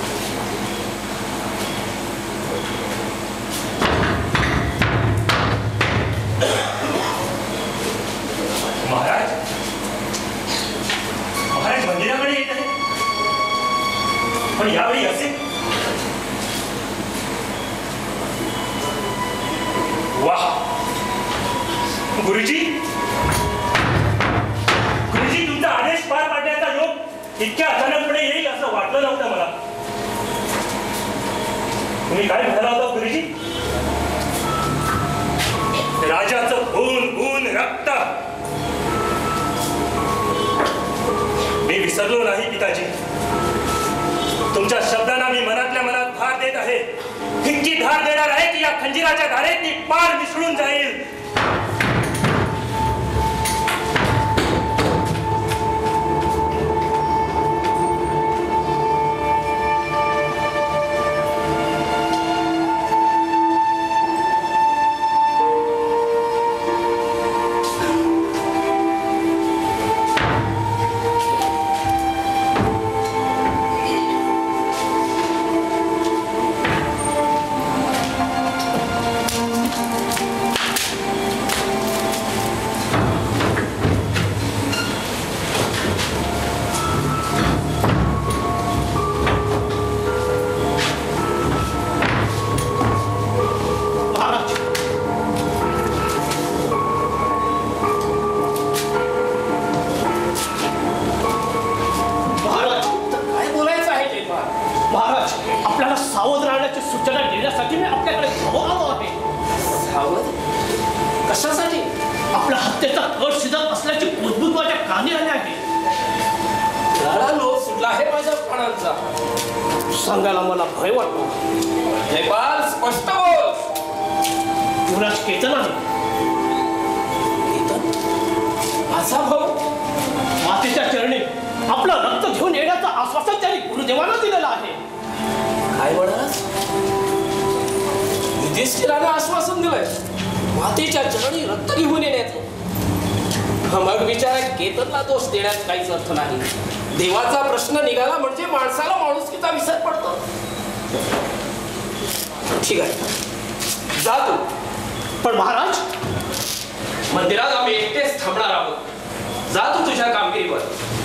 महाराज महाराज मंदिराकडे येत आहे, पण यावेळी असे वाह. गुरुजी गुरुजी तुमचा आदेश पार पाडण्याचा योग इतक्या अचानकपणे येईल असं वाटलं नव्हतं मला. तुम्ही काय म्हणाला होता गुरुजी? राजाचं खून खून रक्त. मी विसरलो नाही पिताजी. तुमच्या शब्दांना मी मनातल्या मनात धार देत आहे. इतकी धार देणार आहे की या खंजिराच्या धारेत ती पार मिसळून जाईल. प्राणांचा सांगायला मला भय वाटतो. नेपाल स्पष्ट बोल. युवराज केतन आहे. केतन माझा भाऊ मातेच्या चरणी आपलं रक्त घेऊन येण्याचं आश्वासन त्यांनी गुरुदेवांना दिलेलं आहे. काय म्हणालास? युधिष्ठिरानं आश्वासन दिलंय मातेच्या चरणी रक्त घेऊन येण्याचं. मग बिचारा केतनला दोष देण्यात काहीच अर्थ नाही. देवाचा प्रश्न निघाला म्हणजे माणसाला माणुसकीचा विसर पडतो. ठीक आहे जा तू. पण महाराज मंदिरात आम्ही एकटेच थांबणार आहोत. जा तू तुझ्या कामगिरीवर.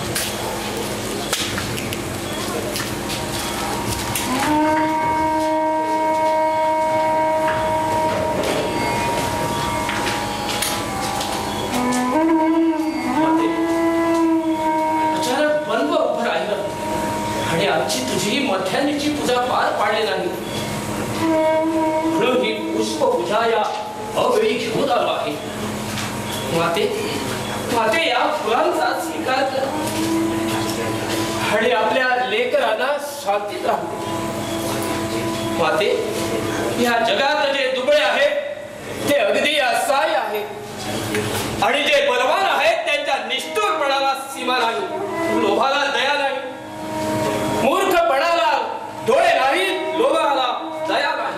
अचानक बंद उभं राहिलं आणि आमची तुझी मध्यान्हीची पूजा पार पाडली नाही. म्हणून ही पुष्पपूजा या अवेळी घेऊन आलो आहे. माते माते या फुलांचा स्वीकार कर आणि आपल्या लेकरांना शांतीत राहू. माते या जगात जे दुबळे आहेत ते अगदी असहाय्य आहेत आणि जे बलवान आहेत त्यांच्या निष्ठुरपणाला सीमा नाही, लोभाला दया नाही, मूर्खपणाला डोळे नाही, लोभाला दया नाही.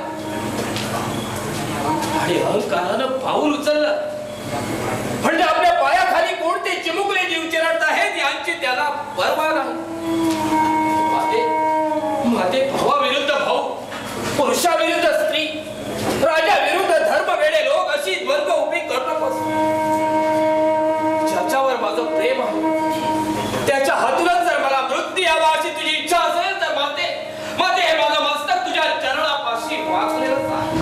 आणि अहंकारानं पाऊल उचललं म्हणजे आपल्या पायाखाली कोणते चिमुकले जीव चिरडत आहेत यांची त्याला पर्वा नाही. माते माते भावाविरुद्ध भाऊ, पुरुषाविरुद्ध स्त्री, राजाविरुद्ध धर्म वेडे लोक अशी द्वंद्व उभी करू नकोस. ज्याच्यावर माझं प्रेम आहे त्याच्या हातूनच जर मला मृत्यू यावा अशी तुझी इच्छा असेल तर माते माते हे माझं मस्तक तुझ्या चरणापाशी वाकलेलंच आहे.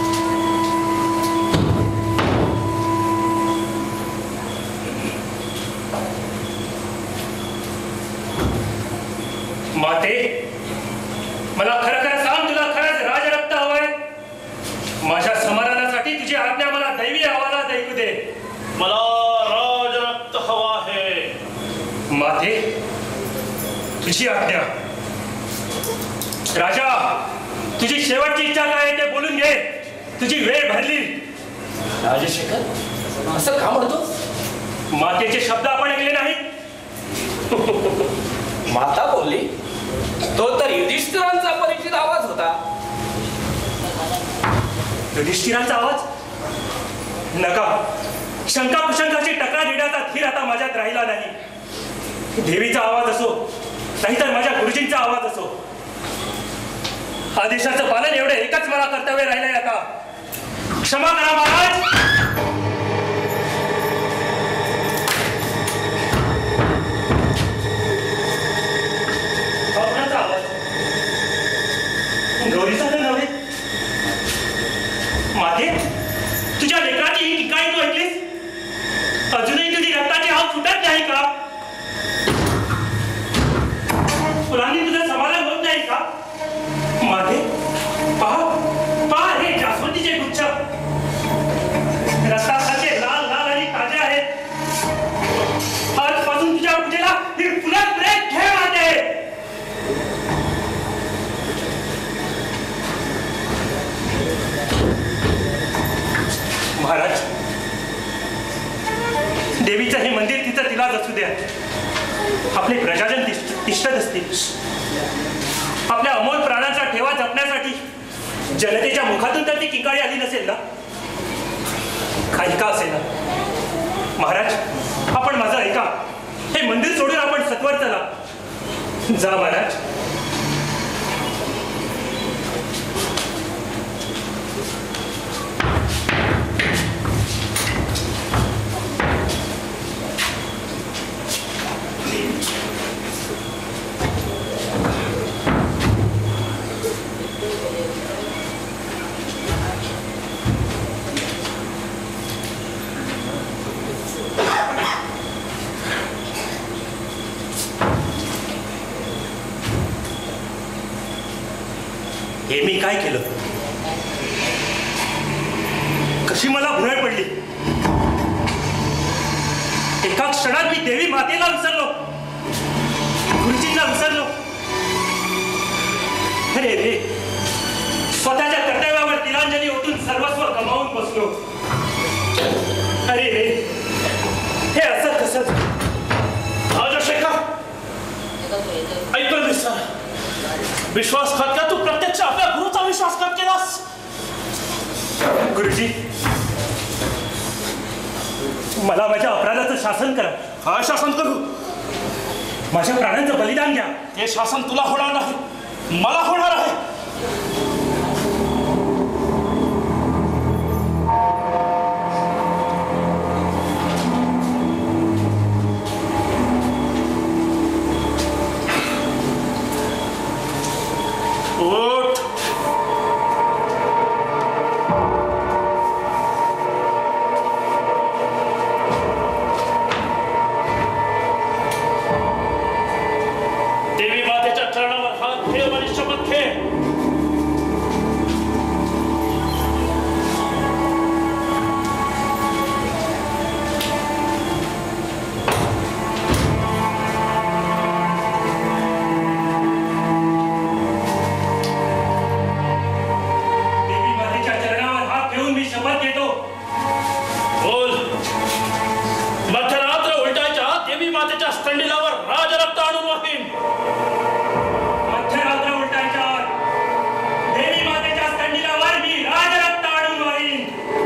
माते मला खरं खरं सांग, तुला खरंच राजरक्त हवंय? माझ्या समाधानासाठी तुझी आज्ञा मला दैवी आवाजात ऐकू दे. मला राजरक्त हवा आहे. माते तुझी आज्ञा. राजा तुझी शेवटची इच्छा काय आहे ते बोलून घे. तुझी वेळ भरली. राजशेखर असं का म्हणतोस? मातेचे शब्द आपण ऐकले नाहीत. माता बोलली तो तर युधिष्ठिरांचा परिचित आवाज होता. युधिष्ठिरांचा आवाज? नका. शंका कुशंकाची टक्कर देण्याचा धीर आता माझ्यात राहिला नाही. देवीचा आवाज असो नाहीतर माझ्या गुरुजींचा आवाज असो, आदेशाचं पालन एवढे एकच मला कर्तव्य राहिलंय आता. क्षमा करा महाराज. गौरीचा तर नव्हे. माते तुझ्या लेकराची ही ठिकाणी तू ऐकलीस? अजूनही तुझी रक्ताची हात सुटत नाही का? फुलांनी तुझं समाधान होत नाही का? माते पहा पहा हे जास्वंदीचे गुच्छ रक्तासारखे लाल लाल आणि ताजे आहेत. आजपासून तुझ्या पूजेला ही फुलं प्रेत घे माते. महाराज देवीचं हे मंदिर तिचं तिलाच असू द्या. आपले प्रजाजन तिष्ठत असतील. आपल्या अमोल प्राणांचा ठेवा जपण्यासाठी जनतेच्या मुखातून तर ती किंकाळी आली नसेल ना? काही का असेल ना. महाराज आपण माझं ऐका. हे मंदिर सोडून आपण सत्वर चला. जा महाराज. हे मी काय केलं? कशी मला भुरळ पडली. एका क्षणात मी देवी मातेला विसरलो, गुरुजींना विसरलो. अरे रे, स्वतःच्या कर्तव्यावर तिलांजली ओतून सर्वस्व गमावून बसलो. अरे रे, हे असं कसं? राजशेखर, ऐकून विसर. विश्वासघात का? तू प्रत्यक्ष आपल्या गुरुचा विश्वासघात केलास. गुरुजी, मला माझ्या अपराधाचं शासन करा. काय शासन करू? माझ्या प्राणांचं बलिदान घ्या. ते शासन तुला होणार नाही, मला होणार आहे. उठ. देवी मातेच्या चरणावर हात ठेव आणि शपथ घे. देवी मातेच्या चरणावर हात ठेवून मी शपथ घेतो. बोल. मध्यरात्र उलटायच्या आत देवी मातेच्या स्तंडिलावर राजरक्त आणून वाहीन. मध्यरात्र उलटायच्या आत देवी मातेच्या स्तंडिलावर मी राजरक्त आणून वाहीन.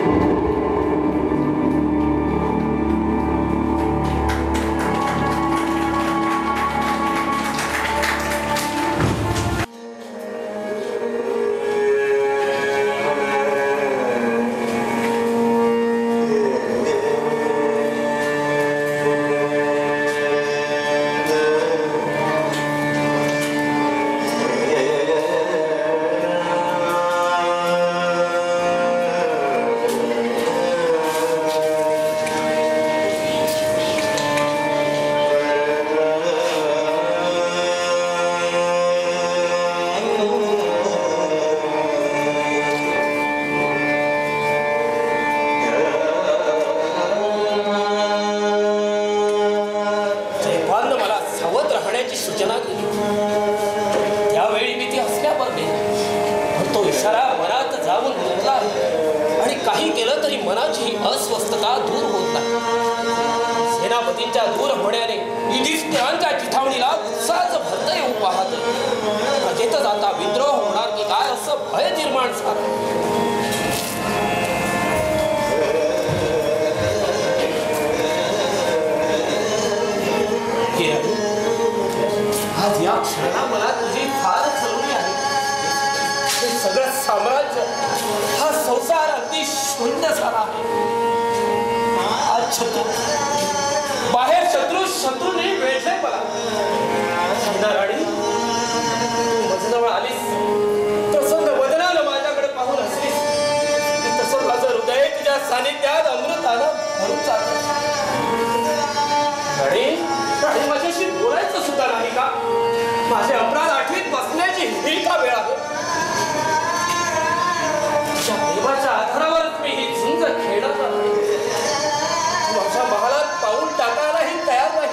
जयपालनं मला सावध राहण्याची सूचना केली. त्यावेळी मी ती हसण्यावर नेली, पण तो इशारा मनात जाऊन मुरला आणि काही केलं तरी मनाची ही अस्वस्थता दूर होत नाही. सेनापतींच्या दूर होण्याने युधिष्ठिरांच्या चिथावणीला उत्साहाचं भरत येऊ पाहत प्रजेत जाता विद्रोह होणार की काय असं भय निर्माण झालं. आज या क्षणाला मला तुझी फार जरुरी आहे. हे सगळं साम्राज्य, हा संसार अगदी शून्य झाला आहे. आज शत्रू, बाहेर शत्रू शत्रूने वेळले मला. राणी, तू माझ्याजवळ आलीस, प्रसन्न वदनानं माझ्याकडे पाहून हसलीस. तसं माझं हृदय तुझ्या सानिध्यात अमृतानं भरून जातं. राणी, राणी माझ्याशी बोलायचं सुद्धा नाही का? माझे अपराध आठवीत बसण्याची ही का वेळ आहे? तुझ्या देवाच्या आधारावरच मी ही झुंज खेळत आहे. माझ्या महालात पाऊल टाकायलाही तयार नाही.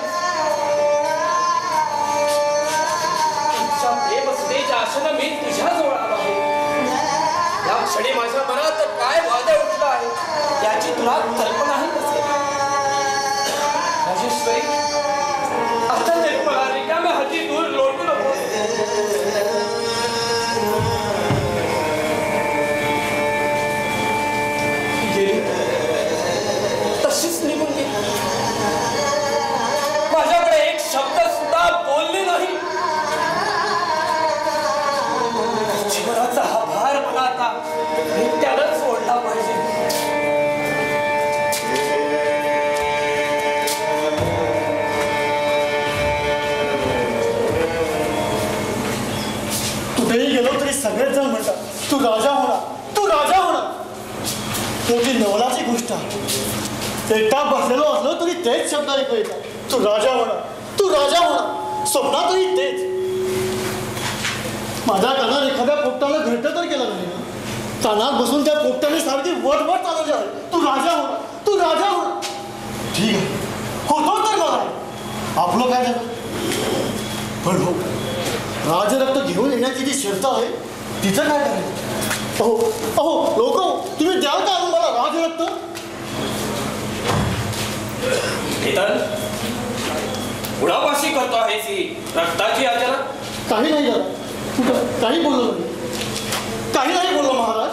तुझ्या प्रेमसुदेच्या आशेनं मी तुझ्याजवळ आलो आहे. या क्षणी माझ्या मनात काय वादळ उठला आहे याची तुला कल्पनाही नसेल. राजेश्वरी, आता तरी मला रिकाम्या हाती दूर लोटू नको. गेली तशीच निघून गेली. माझ्याकडे एक शब्द सुद्धा बोलले नाही. जीवनाचा हा भार मला आता त्यालाच ओढला पाहिजे. कुठेही गेलो तरी सगळेच जण म्हणतात तू राजा होणार, तू राजा होणार. तुझी नवलाची गोष्ट आहे. एकटा बसलेलो असलो तरी तेच शब्द ऐकू येतात. तू राजा होणार, तू राजा होणार. स्वप्नातही तेच. माझ्या कानात एखाद्या पोपटानं घरटं तर केलं नाही ना. कानात बसून त्या पोपटाने सारखी वटवट चालवली आहे. तू राजा होणार, तू राजा होणार. ठीक आहे, होतो तर मला. आपलं काय झालं? पण हो, राजरक्त घेऊन येण्याची जी शर्त आहे तिचं काय करायचं? अहो अहो लोक तुम्ही द्याल का आणून मला राजरक्त? उडापाशी करतो आहेस ही रक्ताची याचना? काही नाही झालं, कुठं काही बोललो नाही, काही नाही बोललो महाराज.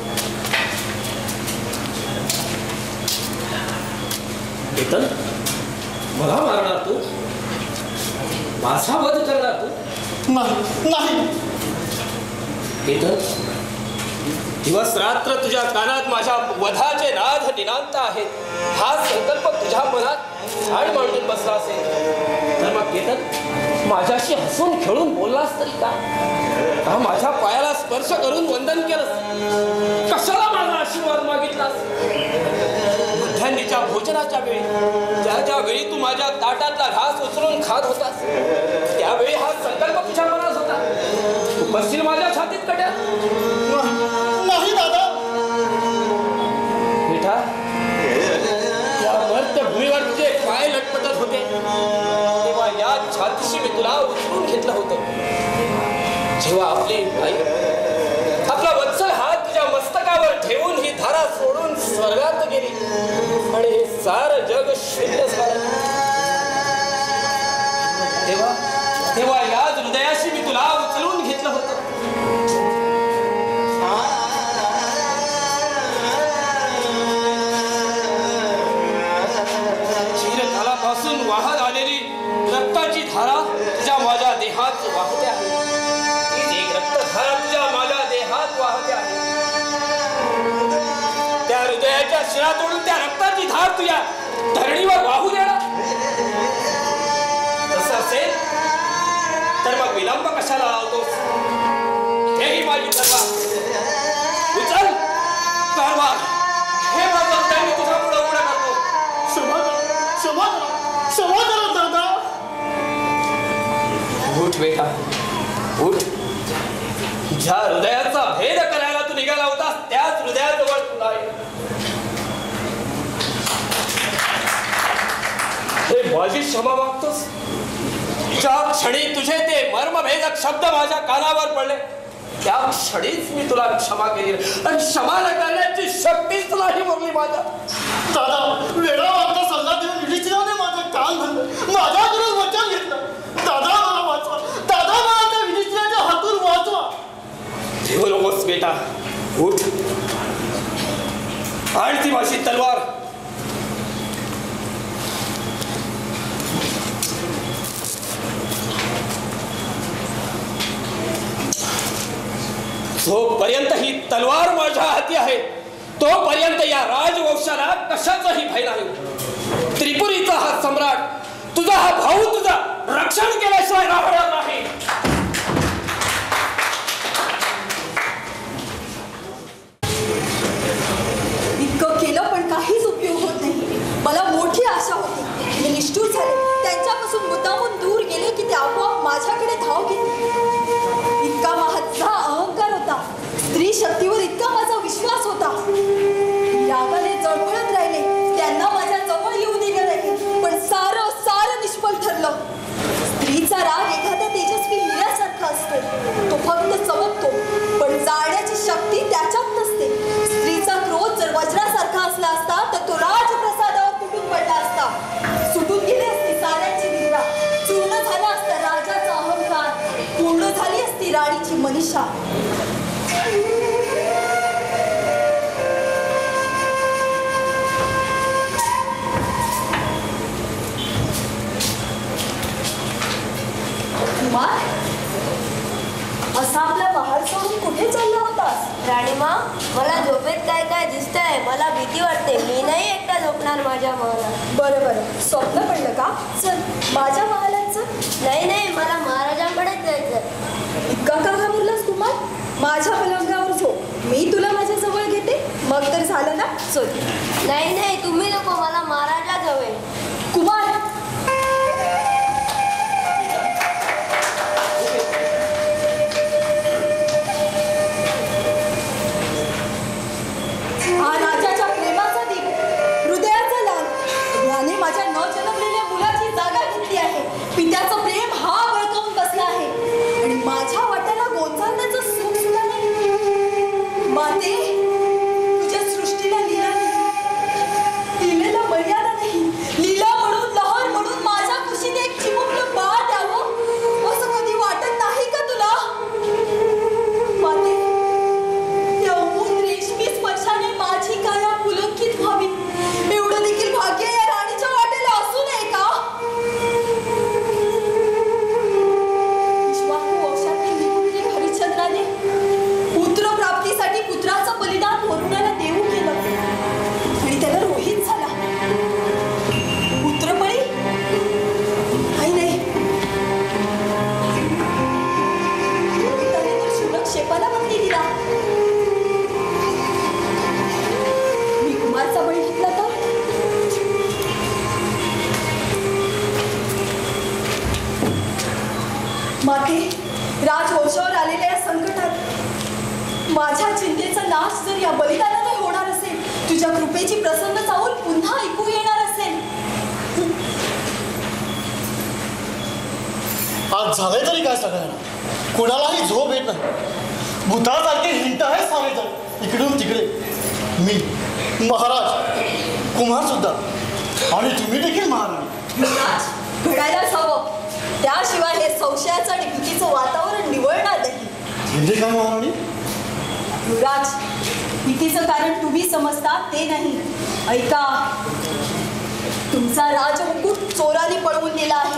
केतन, मला मारणार तू? माझा वध करणार तू? नाही नाही. केतन, दिवस रात्र तुझ्या कानात माझ्या वधाचे नाद निनांत आहेत. हा संकल्प तुझ्या मनात झाड मांडून बसला असेल तर मग केतन माझ्याशी हसून खेळून बोललास तरी का? का माझ्या पायाला स्पर्श करून वंदन केलंस? कशाला माझा आशीर्वाद मागितलास? मध्यान्नीच्या भोजनाच्या वेळी ज्या ज्या वेळी तू माझ्या ताटातला घास उचलून खात होतास त्यावेळी हा संकल्प तुझ्या मनात होता. तू बसशील माझ्या छातीत कट्यात? नाही दादा. मिठा, या मर्त्य भूमीवर तुझे पाय लटपटत होते तेव्हा या छातीशी मी तुला उचलून घेतलं होतं. जेव्हा आपली आई आपला वत्सल हात तुझ्या मस्तकावर ठेवून ही धारा सोडून स्वर्गात गेली आणि हे सारं जग शून्य झालं तेव्हा तेव्हा याच हृदयाशी मी तुला उचलून घेतलं होतं. चिरकालापासून वाहत आलेली रक्ताची धारा तुझ्या माझ्या देहात वाहते आहे. तीच एक रक्तधारा तुझ्या माझ्या देहात वाहते आहे. त्या हृदयाच्या शिरा तोडून त्या रक्ताची धार तुझ्या धरणीवर वाहू देणार? तसं असेल तर मग विलंब कशाला लावतोस? हेही माझी तलवार उचल. तलवार हे माझं त्यांनी तुझा पुढं उडा करतो. क्षमा क्षमा क्षमा करा दादा. उठ बेटा उठ. ज्या हृदयाचा भेद करायला तू निघाला होतास त्याच हृदयाजवळ तुला हे माझी क्षमा मागतोस? ज्या क्षणी तुझे ते मर्मभेदक शब्द माझ्या कानावर पडले त्या क्षणीच मी तुला क्षमा केली आणि क्षमा न करण्याची शक्तीच नाही उरली माझ्या. दादा वेळा वागता सल्ला देऊन युधिष्ठिराने माझं कान धरलं, माझ्याकडून वचन घेतलं. दादा मला वाचवा, दादा मला त्या युधिष्ठिराच्या हातून वाचवा. घेऊ नकोस बेटा उठ. आणि ती माझी तलवार. जोपर्यंत ही तलवार माझ्या हाती आहे तोपर्यंत या राजवंशाला कशाचाही भय नाही. त्रिपुरीचा हा सम्राट तुझा हा भाऊ तुझा रक्षण केल्याशिवाय राहणार नाही. इतकं केलं पण काहीच उपयोग होत नाही. मला मोठी आशा होती. मी निष्ठूर झाले, त्यांच्यापासून मुद्दामून दूर गेले की ते आपोआप माझ्याकडे धाव घेतली. इतका माझा अहंकार होता, स्त्री शक्तीवर इतका माझा विश्वास होता. रागाने जळफळत राहिले, त्यांना माझ्या जवळ येऊ दिलं नाही. पण सारं सारं निष्फळ ठरलं. स्त्रीचा राग एखाद्या तेजस्वी हिऱ्यासारखा असतो, तो फक्त चमकतो पण जाण्याची शक्ती त्याच्यात नसते. स्त्रीचा क्रोध जर वज्रासारखा असला असता तर तो राजप्रसादावर तुटून पडला असता. सुटून गेली असती साऱ्यांची निद्रा, चूर्ण झाला असता राजाचा अहंकार, पूर्ण झाली असती राणीची मनीषा. कुमार, असा आपला पहाड सोडून कुठे चालला होतास? राणीमा, मला झोपेत काय काय दिसतंय, मला भीती वाटते. मी नाही एकटा झोपणार माझ्या महालात. बरं बरं, स्वप्न पडलं का? चल माझ्या महालात चल. नाही नाही, मला महाराजांकडेच जायचं. इतका का घाबरलास कुमार? माझ्या पलंगावर झोप, मी तुला माझ्या जवळ घेते, मग तर झालं ना. चल. नाही नाही, तुम्ही नको, मला महाराजाच हवे. कुमार, हा राजाच्या प्रेमाचा दीप, हृदयाचा लाल, याने माझ्या न जन्मलेल्या मुलाची जागा घेतली आहे. पित्याचं प्रेम हा बळकावून बसला आहे आणि माते, राजवंशावर आलेल्या या संकटात माझ्या चिंतेचा नाश जर या बलिदानाने होणार असेल, तुझ्या कृपेची प्रसन्न चाहूल पुन्हा ऐकू येणार असेल, आज झालंय तरी काय सगळ्यांना? कोणालाही झोप येत नाही. भूतासारखे हिंट आहे सारे जण इकडून तिकडे. मी महाराज, कुमार सुद्धा, आणि तुम्ही देखील महाराणी. युवराज, घडायलाच हवं. त्याशिवाय हे संशयाचं आणि भीतीचं वातावरण निवळणार नाही. म्हणजे काय महाराणी? युवराज, भीतीचं कारण तुम्ही समजता ते नाही. ऐका, तुमचा राजमुकुट चोराने पळवून नेला आहे.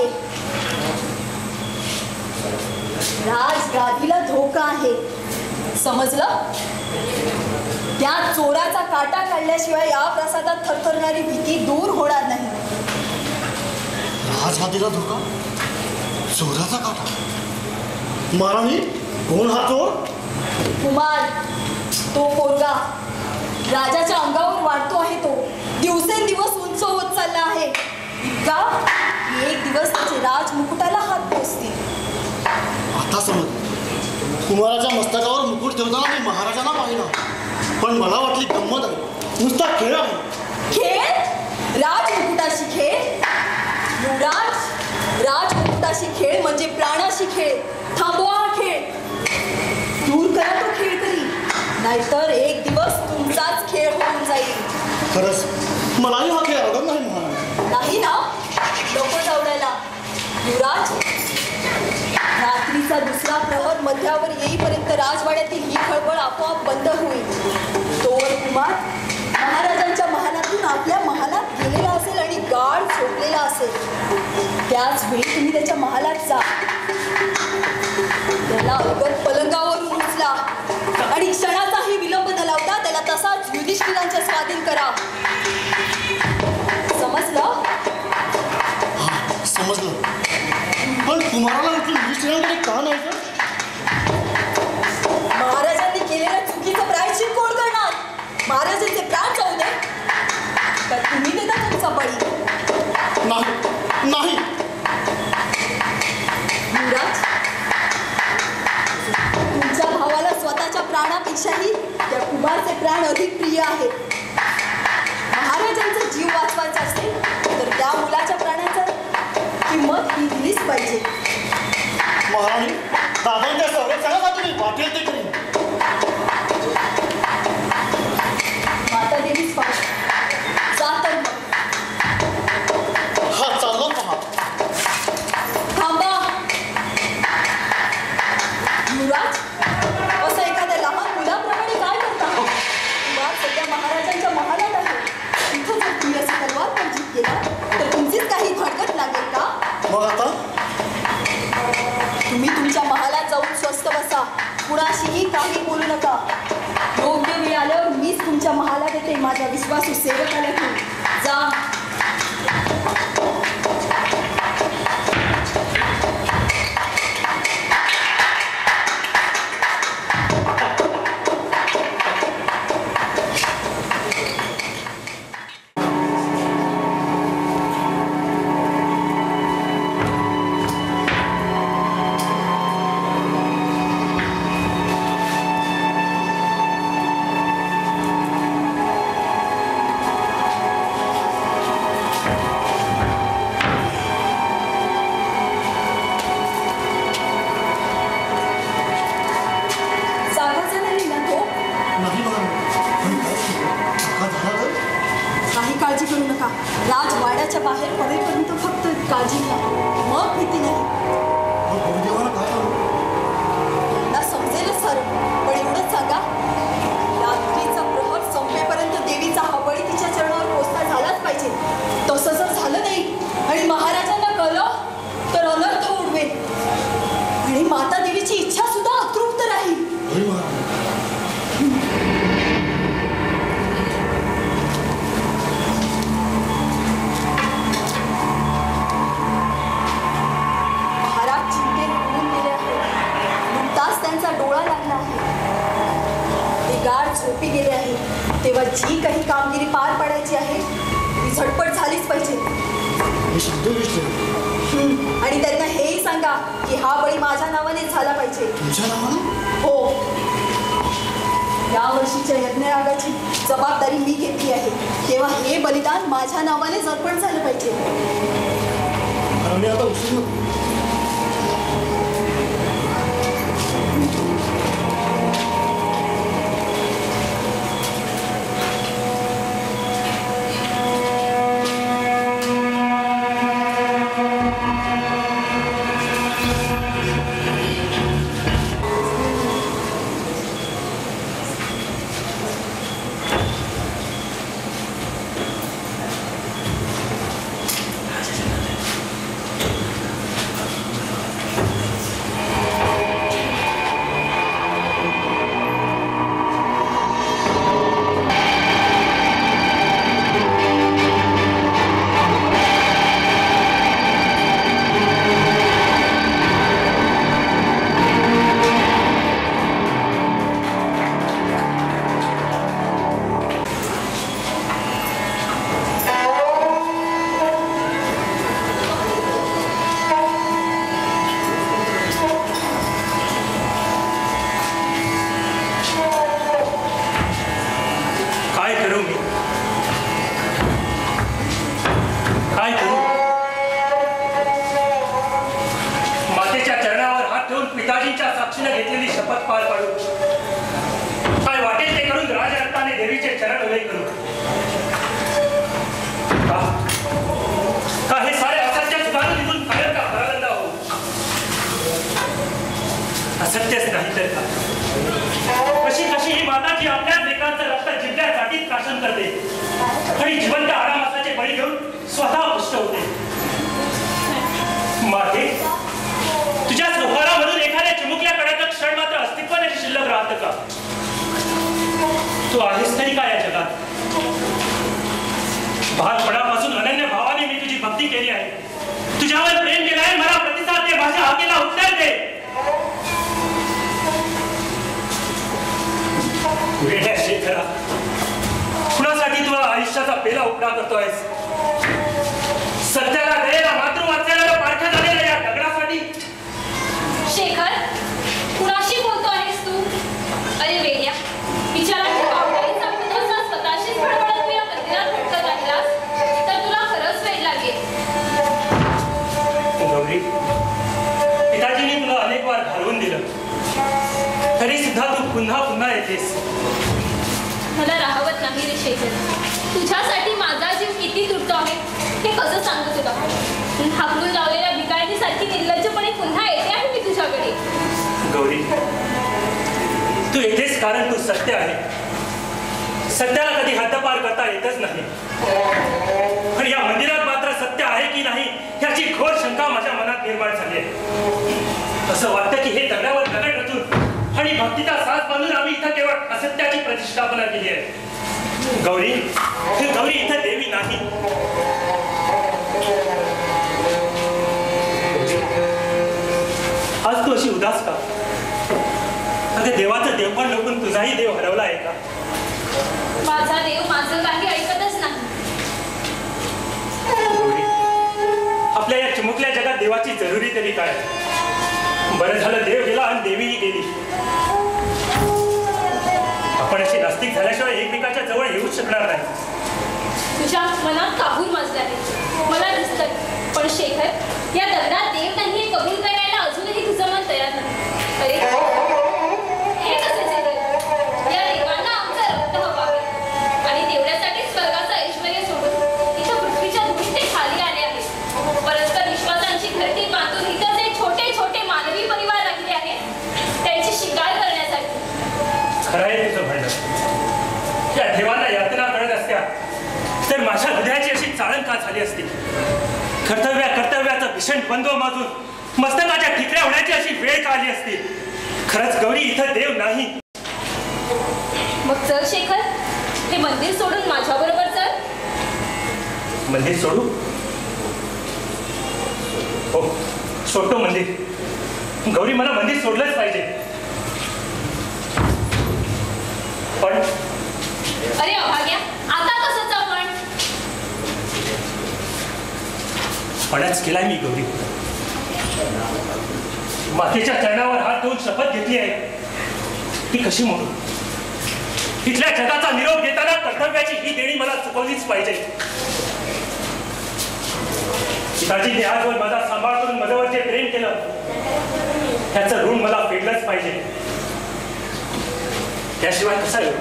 राजगादीला धोका आहे, समजलं? त्या चोराचा काटा काढल्याशिवाय या प्रासादात थरथरणारी भीती दूर होणार नाही. राजगादीला धोका? चोराचा काटा? महाराणी, कोण हा चोर? कुमार, तो पोरगा राजाच्या अंगावर वाढतो आहे. तो दिवसेंदिवस उंच होत चालला आहे. इतका एक दिवस त्याचे राजमुकुटाला हात पोचतील. आता समज. कुमाराच्या मस्तकावर मुकुट ठेवताना मी महाराजांना पाहिला, पण मला वाटली गंमत आहे, नुसता खेळ आहे. खेळ? राजमुकुटाशी खेळ? युवराज, राजमुकुटाशी खेळ म्हणजे प्राणाशी खेळ. थांबवा हा खेळ. दूर करा तो खेळ तरी, नाहीतर एक दिवस तुमचाच खेळ होऊन जाईल. खरंच मलाही हा खेळ आवडत नाही महाराज. नाही ना? नको जावडायला. युवराज, रात्रीचा दुसरा प्रहर मध्यावर येईपर्यंत राजवाड्यातील ही खळबळ आपोआप बंद होईल. तोवर कुमार महाराजांच्या महालातून आपल्या महालात गेलेला असेल आणि गाढ झोपलेला असेल. त्याच वेळी तुम्ही त्याच्या महालात जा. त्याला अवगत पलंगावरून उचला आणि क्षणाचाही विलंब न लावता त्याला तसाच युधिष्ठिरांच्या स्वाधीन करा. समजलं? समजलं. पण कुमाराला इथे युधिष्ठिरांकडे का नाही का? महाराजांनी केलेल्या चुकीचं प्रायश्चित कोण करणार? महाराजांचे प्राण जाऊ दे, तर तुम्ही देता तुमचा बळी. नाही नाही. युवराज, तुमच्या भावाला स्वतःच्या प्राणापेक्षाही त्या कुमारचे प्राण अधिक प्रिय आहेत. महाराजांचा जीव वाचवायचा असेल तर त्या मुलाच्या प्राणाचा किंमत ही दिलीच पाहिजे. महाराणी, दादांच्या संरक्षणाला तुम्ही वाटेल ते करीन. माता देवीच पाहिजे. जा तर मग. हा चाललो पहा. थांबा. युवराज, असं एखाद्या लहान मुलाप्रमाणे काय करता? कुमार सध्या महाराजांच्या महालात आहे. तिथं जर तुम्ही अशी तलवार पंचित केला तर तुमचीच काही भडकत लागेल का? मग आता तुम्ही तुमच्या महालात जाऊन स्वस्त बसा. कुणाशीही काही बोलू नका. योग्य वेळ आल्यावर मीच तुमच्या महालात येते माझ्या विश्वासू सेवकाला घेऊन. जा. राजवाड्याच्या बाहेर पडेपर्यंत फक्त काळजी घ्या, मग भीती नाही. त्यांना समजेलच सर, पण एवढंच सांगा, रात्रीचा प्रहर संपेपर्यंत देवीचा हा बळी तिच्या चरणावर पोचता झालाच पाहिजे. तसं जर झालं नाही आणि महाराजांना कळलं तर अनर्थ उडवेल आणि माता देवीची इच्छा सुद्धा अतृप्त राहील. त्यांचा डोळा लागला आहे. ते गाढ झोपी गेले आहे. तेव्हा जी काही कामगिरी पार पाडायची आहे ती झटपट झालीच पाहिजे. आणि त्यांना हेही सांगा की हा बळी माझ्या नावाने झाला पाहिजे. तुमच्या नावानं? हो. या वर्षीच्या यज्ञयागाची जबाबदारी मी घेतली आहे, तेव्हा हे बलिदान माझ्या नावाने अर्पण झालं पाहिजे. महाराणी आता उशीर नको. मातेच्या चरणावर हात ठेवून शपथ घेतली आहे ती कशी मोडू? इथल्या जगाचा निरोप घेताना कर्तव्याची ही देणी मला चुकवलीच पाहिजे. पिताजींनी आजवर माझा सांभाळ करून माझ्यावर जे प्रेम केलं त्याचं ऋण मला फेडलंच पाहिजे. त्याशिवाय कसा येऊ?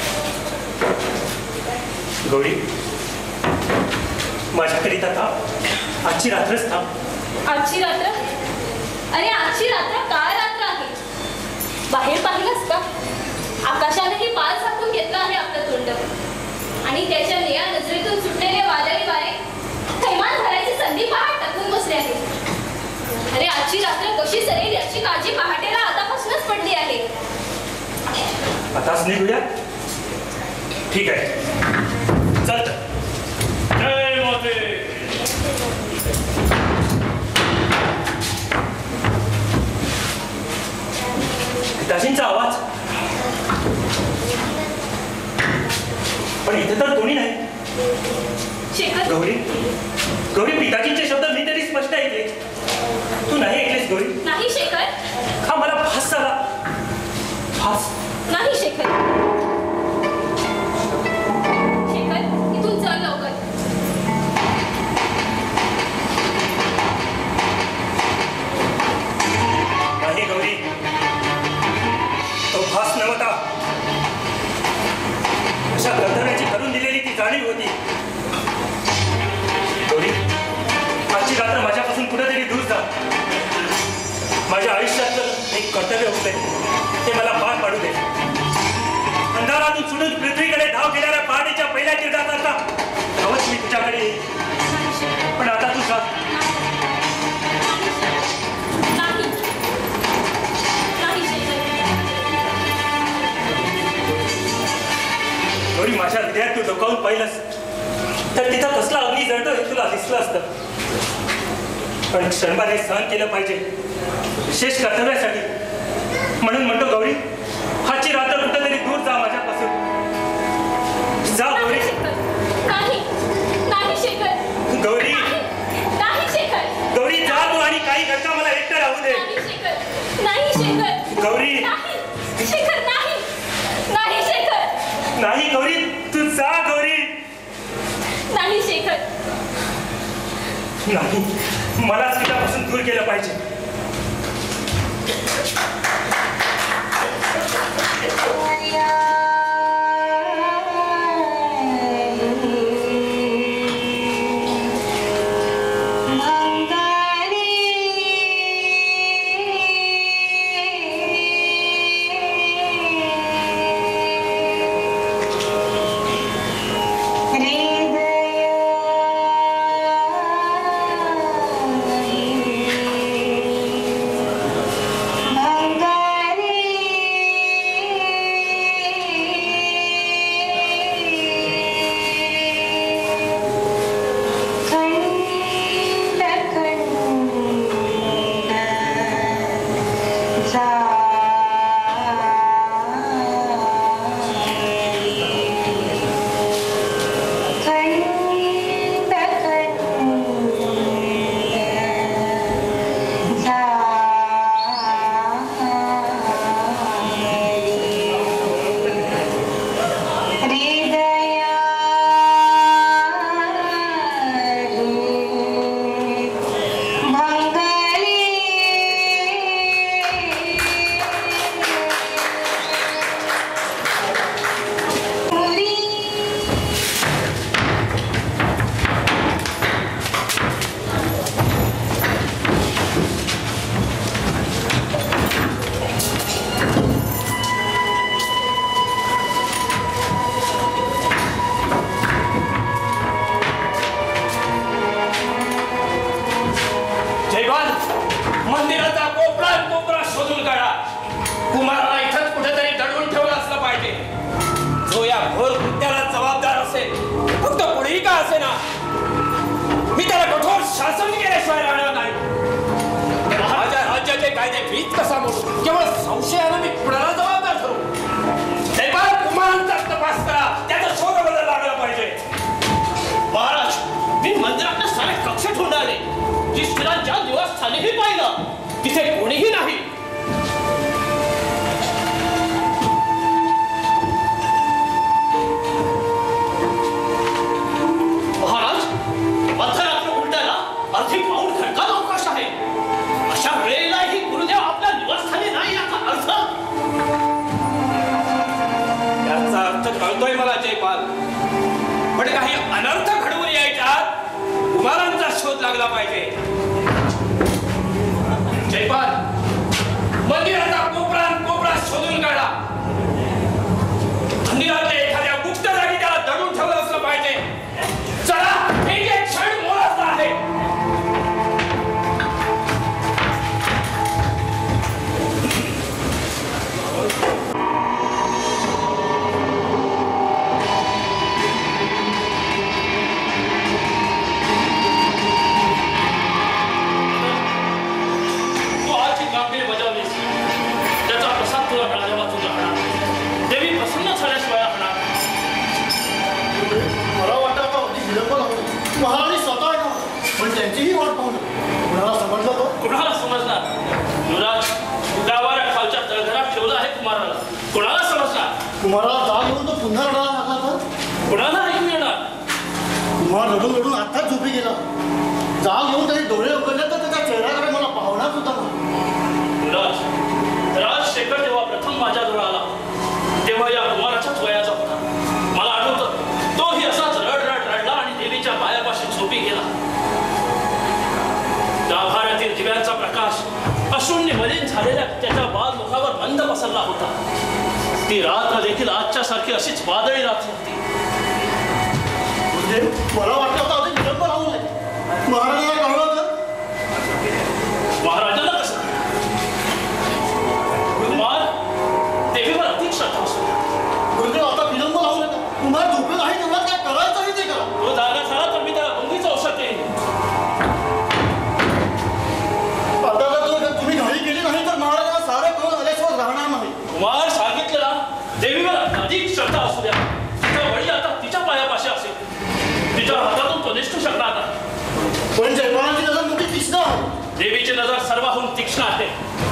गौरी, माझ्याकरिता थांब. आजची रात्रच थांब. आजची रात्र? अरे आजची रात्र काय रात्र आहे? बाहेर पाहिलंस का? आकाशानेही पाल झाकून घेतलं आहे आपलं तोंड आणि त्याच्या निळ्या नजरेतून सुटलेले वादळी वारे थैमान भरायची संधी पहाट टाकून बसले आहे. अरे आजची रात्र कशी सरेल याची काळजी पहाटेला आतापासूनच पडली आहे. आताच निघूया? ठीक आहे, चल. जय माते. पिताजींचा आवाज, पण इथे तर कोणी नाही. शेखर, गौरी, गौरी, पिताजींचे शब्द मी तरी स्पष्ट ऐकले. तू नाही ऐकलेस गौरी? नाही शेखर. हा मला भास झाला. भास नाही शेखर. शेखर, इथून चल लवकर. नाही गौरी, तो भास नव्हता. अशा कर्तव्याची करून दिलेली ती जाणीव होती. गौरी, आजची रात्र माझ्यापासून कुठेतरी दूर जा. माझ्या आयुष्यातलं एक कर्तव्य होते ते मला पार पाडू दे. अंधारातून सुटून पृथ्वीकडे धाव घेणाऱ्या पहाटेच्या पहिल्या किरणाचा धावत मी तुझ्याकडे येईल. पण आता तू जा. नाही, नाही शेखर. गौरी, माझ्या हृदयात तू डोकावून पाहिलंस तर तिथं कसला अग्नी जळतो हे तुला दिसलं असतं. पण क्षणभर हे सहन केलं पाहिजे, विशेष कर्तव्यासाठी. म्हणून म्हणतो गौरी, हाची रात्र कुठेतरी दूर जा माझ्यापासून. जा गौरी. नाही, नाही शेखर. गौरी, नाही शेखर. गौरी, जा तू आणि काही घटका मला एकटं राहू दे. नाही शेखर. नाही शेखर. गौरी. नाही शेखर. नाही, नाही शेखर. नाही गौरी, तू जा गौरी. नाही शेखर. नाही, मला तुझ्यापासून दूर केलं पाहिजे. युधिष्ठिरांच्या निवासस्थानीही पाहिलं तिथे कोणीही नाही. महाराज, मध्यरात्र उलटायला अर्धी पाऊल खडकाचा अवकाश आहे. अशा वेळेलाही गुरुदेव आपल्या निवासस्थानी नाही याचा अर्थ. याचा अर्थ कळतोय मला जयपाल, पण काही अनर्थ घडवून यायच्या कुमारांचा शोध लागला पाहिजे. जयपाल, मंदिराचा कोपरा कोपरा शोधून काढा. मंदिराच्या एखाद्या गुप्त जागी त्याला दडून ठेवलं असलं पाहिजे. चला, एक एक क्षण मोलाचा आहे. महाराणी स्वतः आहे ना, पण त्यांचीही वाट पाहू कुणाला समजलं तो? कुणाला समजणार? युवराज गावाला खालच्या तळघरात ठेवलं आहे कुमाराला. कुणाला समजणार? कुमाराला जाग येऊन तो पुन्हा रडायला लागला तर कुणाला ऐकू येणार? कुमार रडून रडून आत्ताच झोपी गेला. जाग येऊन त्याचे डोळे उघडले तर त्याच्या चेहऱ्याकडे मला पाहणार सुद्धा नाही. युवराज, राजशेखर जेव्हा प्रथम माझ्याजवळ आला तेव्हा या कुमाराच्याच वयाचा होता. मला आठवतं तोही असाच रड रड रडला आणि देवीच्या पायापाशी झोपी गेला. गाभाऱ्यातील दिव्यांचा प्रकाश अशून्य मलिन झालेल्या त्याच्या बाल मुखावर बंद पसरला होता. ती रात्र देखील आजच्या सारखी अशीच वादळी रात्र होती. म्हणजे मला वाटलं होतं अजून विलंब राहू नये. महाराजांना कळलं तर महाराजांना कसं? कुमार, देवीवर अतिक श्रद्धा असतो. गुरुदेव, आता विलंब राहू नका. कुमार झोपेल आहे तेव्हा काय करायचं ते करा. तो जागा झाला तर मी त्याला बंदीचं औषध देईन. आता जर तुम्ही घाई केली नाही तर महाराजांना सारं कळून आल्याशिवाय राहणार नाही. कुमार सांगितलं ना, देवीवर अधिक श्रद्धा असू द्या. तिचा वळी आता तिच्या पायापाशी असेल. तिच्या हातातून तो निष्ठू शकणार नाही. पण जयपालांची नजर मोठी तीक्ष्ण आहे. देवीची नजर सर्वाहून तीक्ष्ण आहे.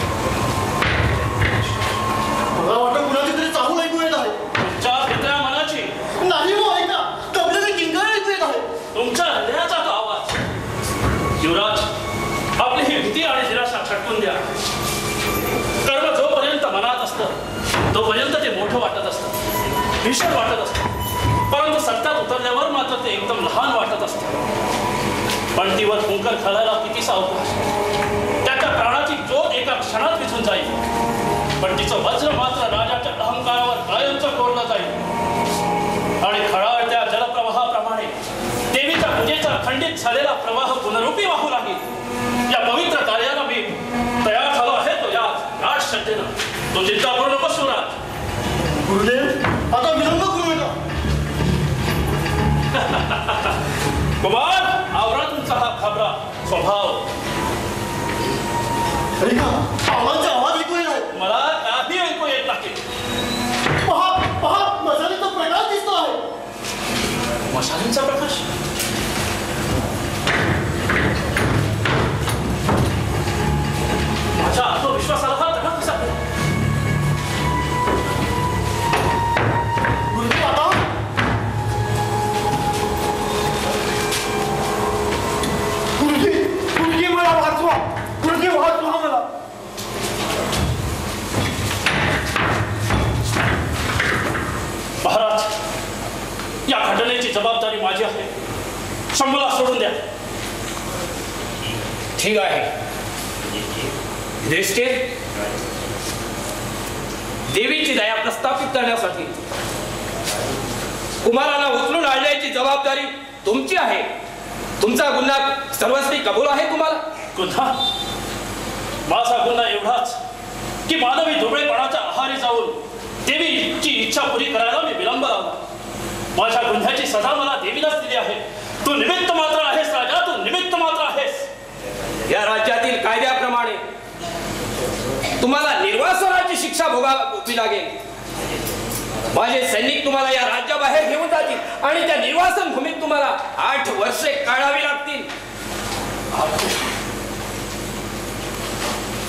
मला वाटतं कुणाची तरी चाहूल ऐकू येत आहे. तुमच्या भेटल्या मनाची नाही हो, ऐका. तबलेची किंकाळी ऐकू येत आहे. तुमच्या हृदयाचा तो आवाज. युवराज, आपली ही भीती आणि निराशा छटकून द्या. कर्म जोपर्यंत मनात असतं तोपर्यंत ते मोठं वाटत असतं, भीषण वाटत असतं. परंतु सत्यात उतरल्यावर मात्र ते एकदम लहान वाटत असतं. पण तीवर कुंकर घालायला कितीसा अवकाश. त्याच्या प्राणाची ज्योत एका क्षणात विझून जाईल, पण तिचं वज्र मात्र राजाच्या अहंकारावर कायमचं कोरलं जाईल. आणि खळाळत्या जलप्रवाहाप्रमाणे देवीच्या पूजेचा खंडित झालेला प्रवाह पुनरुपी वाहू लागेल. या पवित्र कार्याला मी तयार झालो आहे. तो या राज श्रद्धेनं. तो चिंता करू नको शिवराज. गुरुदेव, आता विलंब करू नका. कुमार, आवरा तुमचा हा खबरा स्वभाव. ऐका, आवाजाचा आवाज ऐकू येत आहे. मला काही ऐकू येत नाही. पहा पहा, मशालीचा प्रकाश दिसतो आहे. मशालींचा प्रकाश? माझ्या आत्मविश्वासाला हा धडा कसा पडला? गुरुदेव, आता गुरुजी गुरुजी मला वाचवा. गुरुजी वाचवा मला. महाराज, या घटनेची जबाबदारी माझी आहे. शंभूला सोडून द्या. ठीक आहे. युधिष्ठिर, देवीची दया प्रस्थापित करण्यासाठी कुमाराला उचलून आणण्याची जबाबदारी तुमची आहे. तुमचा गुन्हा सर्वस्वी कबूल आहे तुम्हाला? गुन्हा? माझा गुन्हा एवढाच की मानवी दुबळेपणाच्या आहारी जाऊन देवीची इच्छा पुरी करायला मी विलंब लावला. माझ्या गुन्ह्याची सजा मला देवीलाच दिली आहे. तू निमित्त मात्र आहेस राजा, तू निमित्त मात्र आहेस. या राज्यातील कायद्याप्रमाणे तुम्हाला निर्वासनाची शिक्षा भोगावी लागेल. माझे सैनिक तुम्हाला या राज्याबाहेर घेऊन जातील आणि त्या निर्वासन भूमीत तुम्हाला आठ वर्षे काढावी लागतील.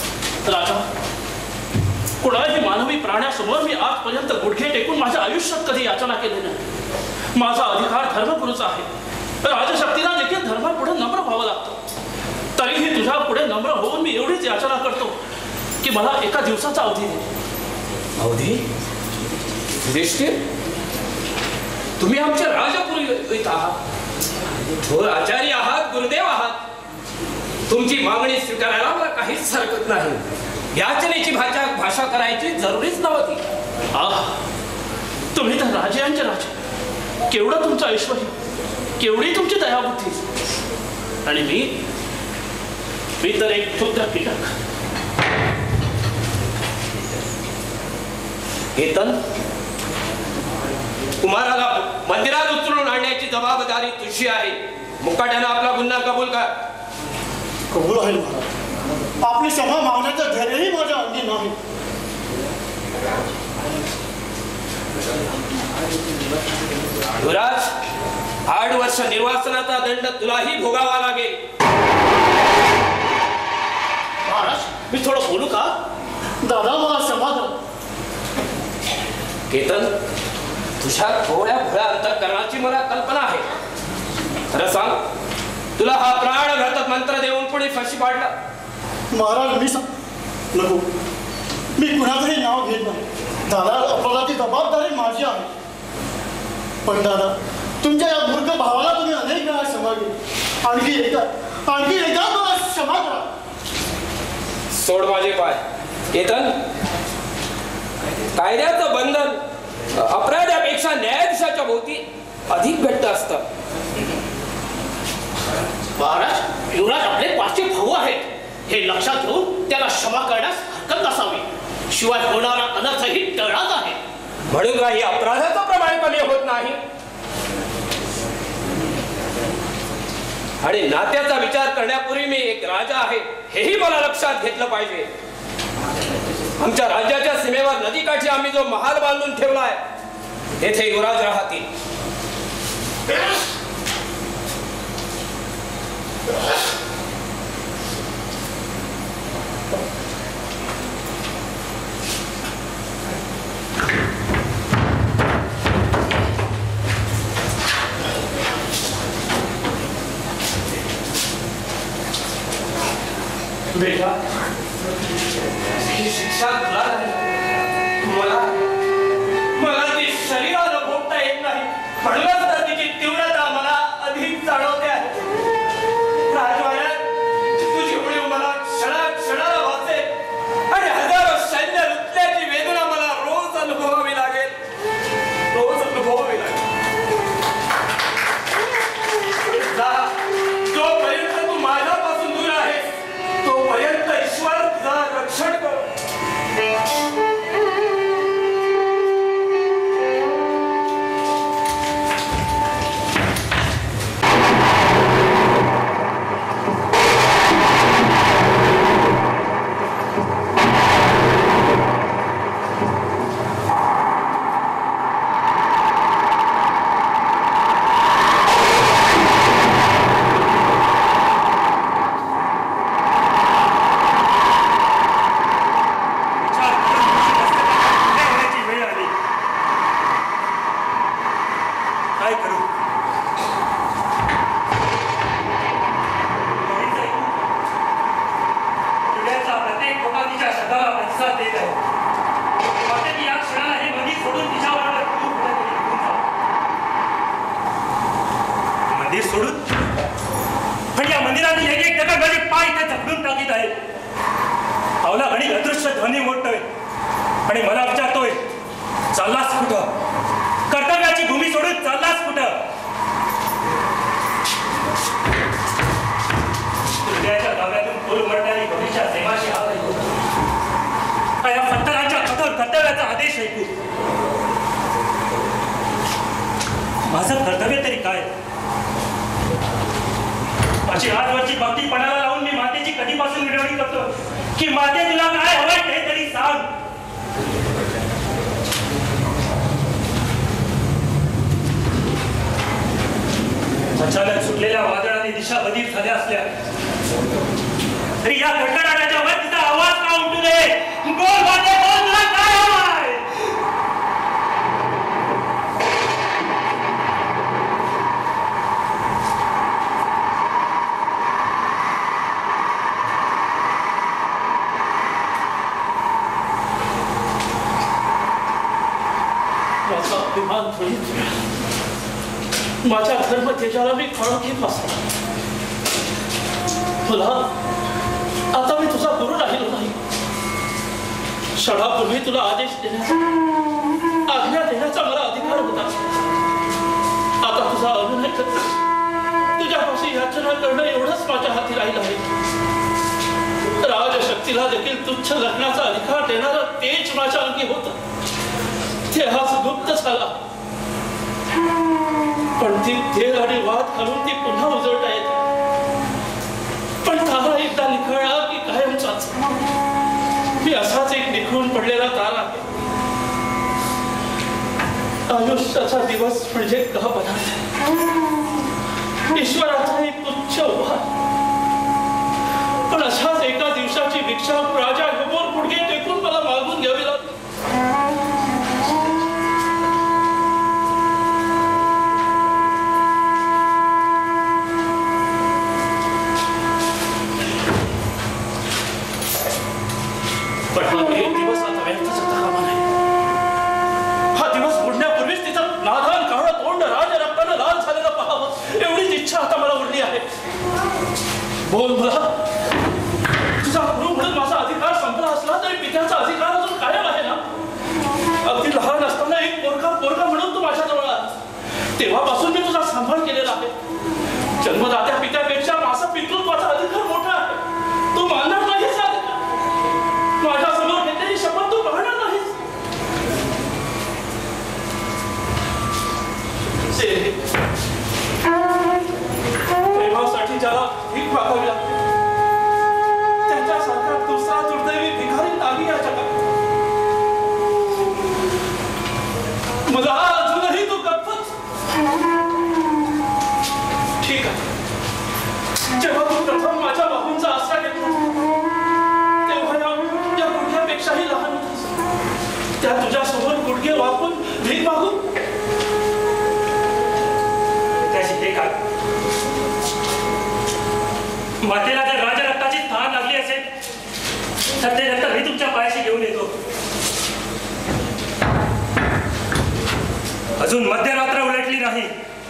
राजा, कुणाही मानवी प्राण्यासमोर मी आजपर्यंत गुडघे टेकून माझ्या आयुष्यात कधी याचना केली नाही. माझा अधिकार धर्मगुरूचा आहे. राजशक्तीला देखील धर्मापुढे नम्र व्हावं लागतं. तरीही तुझ्या पुढे नम्र होऊन मी एवढीच याचना करतो की मला एका दिवसाचा अवधी दे. अवधी? युधिष्ठिर, तुम्ही आमचे राजपुरोहित आहात, थोर आचार्य आहात, गुरुदेव आहात. तुमची मागणी स्वीकारायला मला काहीच हरकत नाही. याचनेची भाषा भाषा करायची जरुरीच नव्हती. आह, तुम्ही तर राजांचे राजे. केवढं तुमचं ऐश्वर, केवढी तुमची दयाबुद्धी. आणि मी मी तर एक क्षुद्र कीटक. केतन, कुमाराला मंदिरात उचलून आणण्याची जबाबदारी तुझी आहे. मुकाट्यानं आपला गुन्हा कबूल कर. कबूल आहे महाराज. आपली क्षमा मागण्याचं धैर्यही माझ्या अंगी नाही. युवराज, आठ वर्ष निर्वासनाचा दंड तुलाही भोगावा लागेल. महाराज, मी थोडं बोलू का? दादा, मला क्षमा करा. केतन, तुझ्या थोड्या भोळ्या अंतःकरणाची मला कल्पना आहे. खरं सांग, तुला हा प्राणघातक मंत्र देऊन कोणी फाशी पाडला? महाराज, मी नको, मी कुणाचंही नाव घेत नाही. दादा, अपराधाची जबाबदारी माझी आहे. पण दादा, तुमच्या या मूर्ख भावाला तुम्ही अनेक वेळा क्षमा केली. आणखी एकदा आणखी एकदा मला क्षमा करा. सोड माझे पाय. केतन, कायद्याचं बंधन अपराध्यापेक्षा न्यायाधीशाच्या भोवती अधिक घट्ट असतं. महाराज, युवराज आपले पाचशे भाऊ आहेत हे लक्षात घेऊन त्याला क्षमा करण्यास हरकत नसावी. शिवाय होणारा अनर्थही टळाच आहे. म्हणून काही अपराधाचं प्रमाण कमी होत नाही. आणि नात्याचा विचार करण्यापूर्वी मी एक राजा आहे हेही मला लक्षात घेतलं पाहिजे. आमच्या राज्याच्या सीमेवर नदीकाठी आम्ही जो महाल बांधून ठेवलाय तेथे युवराज राहतील. बेटा, ही शिक्षा तुला नाही, मला मला ती शरीराला भोगता येत नाही. म्हणूनच तर तिची तीव्रता मला अधिक जाणवते आहे. राजवाड्यात तुझी उणीव मला क्षणा क्षणाला वाचते आणि हजारो सैन्य लुटल्याची वेदना मला रोज अनुभवावी लागेल, रोज अनुभवावी लागेल. जोपर्यंत तू माझ्यापासून दूर आहेस तोपर्यंत ईश्वर तुझा रक्षण कर. आणि मला विचारतोय, चाललास कुठं? कर्तव्याची भूमी सोडून चाललास कुठं? हृदयाच्या गाव्यातून फुल मरणारी भविष्या सेवाशी हात ऐकू, या फत्तरांच्या कठोर कर्तव्याचा आदेश ऐकू. माझं कर्तव्य तरी काय? माझी आजवरची भक्ती पणाला लावून मी मातेची कधीपासून मिळवणी करतो की माते तुला काय हवंय ते तरी सांग. अचानक सुटलेल्या वादळाने दिशा बदील झाल्या असल्या तरी या कडकडाटाच्या वर तिचा आवाज का उठू दे. बोल माते, बोल तुला काय हवंय? माझा अभिमान ध्वळीत माझ्या धर्म तेजाला मी खळगी फासला. तुला आता मी तुझा गुरु राहिलो नाही. क्षणापूर्वी तुला आदेश देण्याचा आज्ञा देण्याचा मला अधिकार होता. आता तुझा अनुनय करतो. तुझ्यापाशी याचना करणं एवढंच माझ्या हाती राहिलं आहे. राजशक्तीला देखील तुच्छ लग्नाचा अधिकार देणारं तेज माझ्या अंगी होतं. ते आज गुप्त झाला. पण ती तेल आणि वाद घालून ती पुन्हा उजळता येते. पण तारा एकदा निखळला की कायमचाच. मी असाच एक निखळून पडलेला तारा आहे. आयुष्याचा दिवस म्हणजे का पदार्थ, ईश्वराचा एक तुच्छ उपहार. पण अशाच एका दिवसाची भिक्षा राजा समोर गुडघे टेकून मला मागून घ्यावी लागली. पण हा एक दिवस आता व्यर्थ जाता कामा नाही. हा दिवस बुडण्यापूर्वीच तिचं नादान काळं तोंड राजरक्तानं लाल झालेलं पाहावं एवढीच इच्छा आता मला उरली आहे. बोल मला, तुझा गुरु म्हणून माझा अधिकार संपला असला तरी पित्याचा अधिकार अजून कायम आहे ना. अगदी लहान असताना एक पोरका पोरका म्हणून तू माझ्याजवळ आला. तेव्हापासून मी तुझा सांभाळ केलेला आहे. जन्मदात्या पित्यापेक्षा माझा पितृत्वाचा अधिकार मोठा आहे. तू मानणार नाहीस अधिकार. माझ्या समोर घेतलेली शपथ तू पाहणार नाहीस. प्रेमासाठी ज्याला भीक मागावी लागते त्याच्यासारखा दुसरा दुर्दैवी भिकारी नाही या जगात. मला अजूनही तू गप्पच. ठीक आहे. जेव्हा तू प्रथम माझ्या बाहूंचा आसरा घेतला तेव्हा या गुडघ्यापेक्षाही लहान होतास. त्या तुझ्या समोर गुडघे वाकून भीक मागून मातेला जर राजरक्ताची तहान लागली असेल तर ते रक्त मी तुमच्या पायाशी घेऊन येतो. अजून मध्यरात्र उलटली नाही.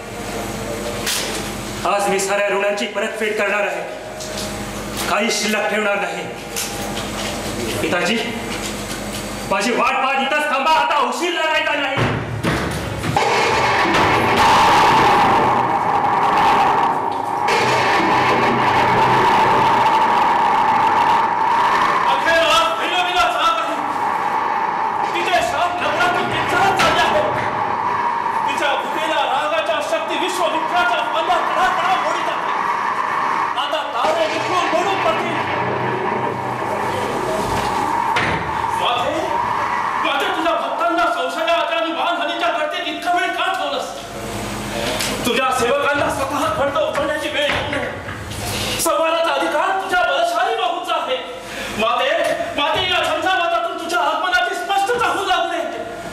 आज मी साऱ्या ऋणांची परतफेड करणार आहे. काही शिल्लक ठेवणार नाही. पिताजी, माझी वाट पाहत इथंच थांबा. आता उशीर लढायचा नाही. तुझ्या सेवकांना स्वतः खंड उचलण्याची वेळ येऊ नये. संवादाचा अधिकार तुझ्या बलशाली बाहूचा आहे. माते, माते या झंझावातातून तुझ्या आगमनाची स्पष्टता होऊ लागू नये.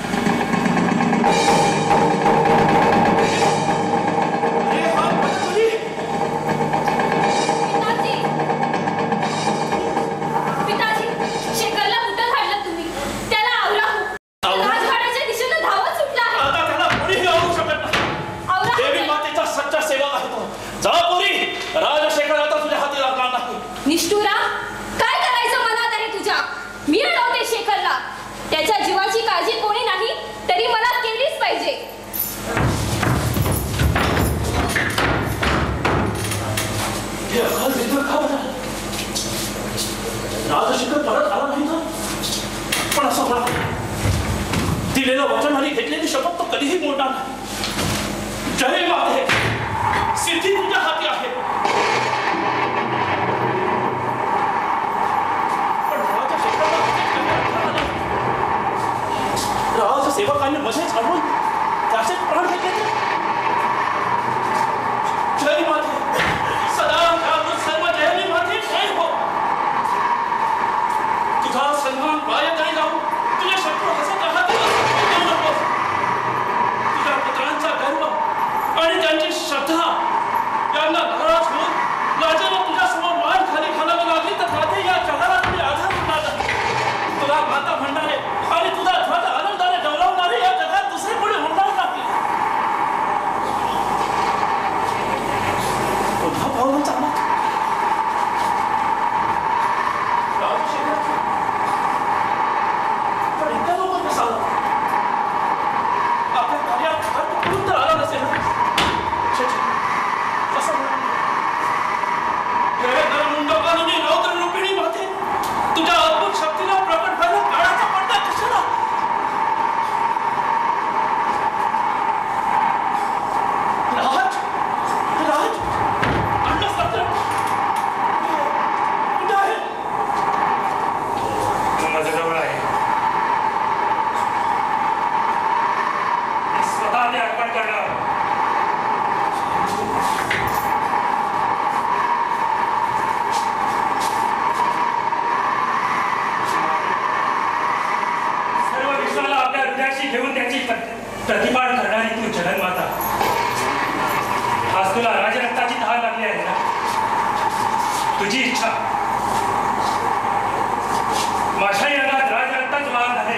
पिताजी, शेखरला कुठं काढलं तुम्ही? त्याला आवरा. राजवाड्याच्या दिशेनं धावत सुटला आहे. आता त्याला कोणीही आवरू शकत नाही. देवी मातेचा सच्चा सेवक आहे तो. जा पोरी, राजशेखर आता तुझ्या हाती लागणार नाही. निष्ठुरा, काय करायचं मनात आहे तुझ्या? मी अडवते शेखरला. त्याच्या जीवाची काळजी कोणी नाही तरी मला केलीच पाहिजे. हे अकाल विद्रोह का होणार? राजशेखर परत आला नाही ना. पण असं होणार. दिलेलं वचन आणि घेतलेली शपथ तो कधीही मोडणार नाही. जय माते, सिद्धी तुझ्या हाती आहे. प्रतिपान करणारी तू जगन्माता, आज तुला राजरक्ताची तहान लागली आहे ना? तुझी इच्छा माझ्या अंगात राजरक्ताच वाहन आहे.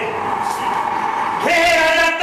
हे राजरक्त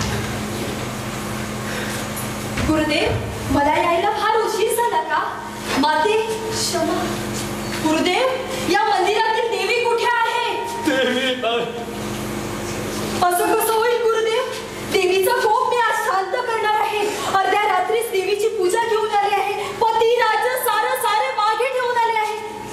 गुरुदेव, मला यायला फार उशीर झाला का? माते क्षमा. गुरुदेव, या मंदिरातील देवी कुठे आहे? देवी नाही. असं कसं होईल गुरुदेव? देवीचा कोप मी आज शांत करणार आहे. अर्ध्या रात्रीच देवीची पूजा घेऊन आली आहे. पती राज्य सारं सारे मागे ठेवून आले आहे.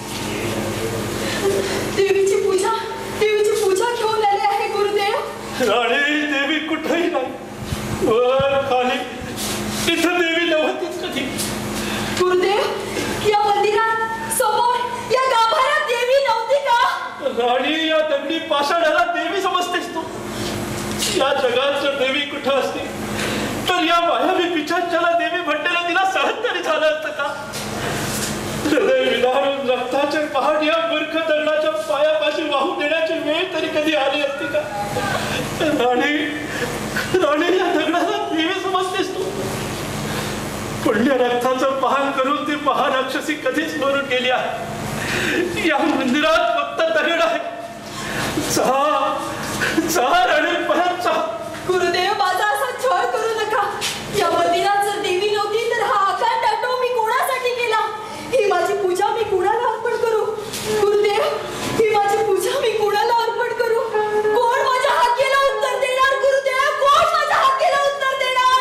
देवीची पूजा देवीची पूजा घेऊन आली आहे गुरुदेव. राणी, देवी कुठेही नाही. वर खाली इथं देवी नव्हतीच कधी. गुरुदेव, या मंदिरात समोर या गाभाऱ्यात देवी नव्हती का? राणी, या दगडी पाषाणाला देवी समजतेस तू? या जगात जर देवी कुठं असते तर या मायावी पिशाचाला देवी म्हटलेलं तिला सहन तरी झालं असतं का? हृदय विदारून रक्ताचे पहाड या मूर्ख दगडाच्या पायापाशी वाहून देण्याची वेळ तरी कधी आली असती का? राणी, राणी, या दगडाला देवी समजतेस तू? पुण्य रक्ताचं पहाण करून ती महाराक्षसी कधीच मरून गेली आहे. या मंदिरात फक्त दगड आहे. जा, जा राणी, परत जा. गुरुदेव, माझा असा छळ करू नका. या मंदिरात जर देवी नव्हती तर हा आकार टाटो मी कोणासाठी केला? ही माझी पूजा मी कुणाला अर्पण करू? गुरुदेव, ही माझी पूजा मी कुणाला अर्पण करू? कोण माझ्या हाकेला उत्तर देणार? गुरुदेव, कोण माझ्या हाकेला उत्तर देणार?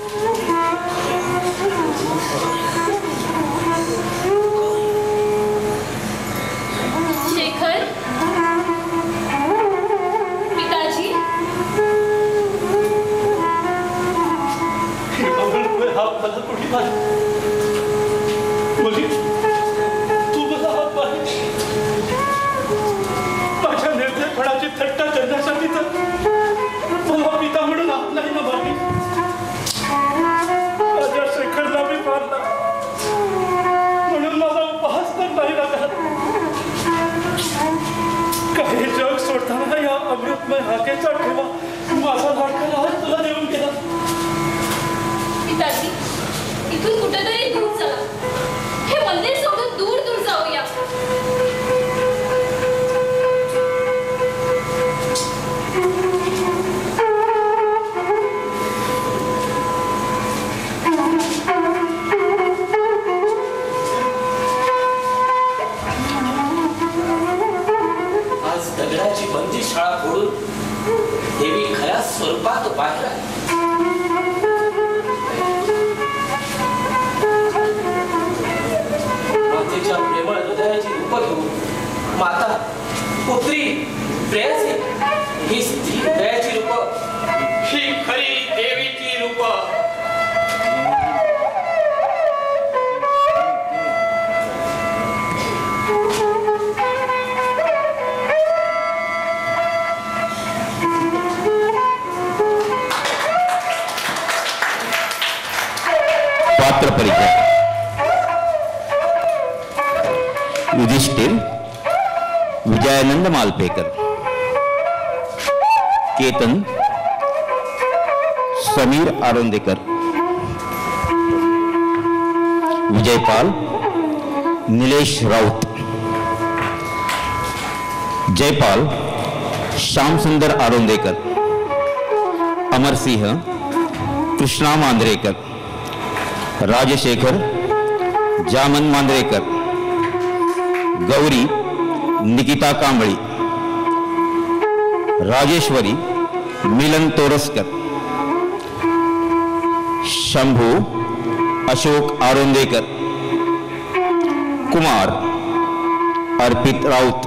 शेखर, पिताजी, हात मला कोणी मारला? मुली, तू मला हात मारली. माझ्या निर्दयपणाची थट्टा करण्यासाठी तर मला पिता म्हणून आपलाही ना मारली. माझ्या शेखरला मी मारला म्हणून माझा उपहास तर नाही लागला. काही जग सोडताना या अमृतमय हाकेचा ठेवा माझा लाडका हात तुला देऊन गेला. पिताजी, इथून कुठेतरी दूर चला. हे मंदिर सोडून दूर दूर जाऊया. आज दगडाची बंदी शाळा फोडून देवी खऱ्या स्वरूपात बाहेर आली. मातेच्या प्रेमळ हृदयाची रूप घेऊन माता, पुत्री, प्रेयसी ही स्त्री हृदयाची रूप, ही खरी देवीची रूप. पात्र परिचय. युधिष्ठिर विजयानंद मालपेकर. केतन समीर आरोंदेकर. विजयपाल निलेश राऊत. जयपाल श्यामसुंदर आरोंदेकर. अमरसिंह कृष्णा मांद्रेकर. राजशेखर जामन मांद्रेकर. गौरी निकिता कांबळी. राजेश्वरी मिलन तोरसकर. शंभू अशोक आरोंदेकर. कुमार अर्पित राऊत.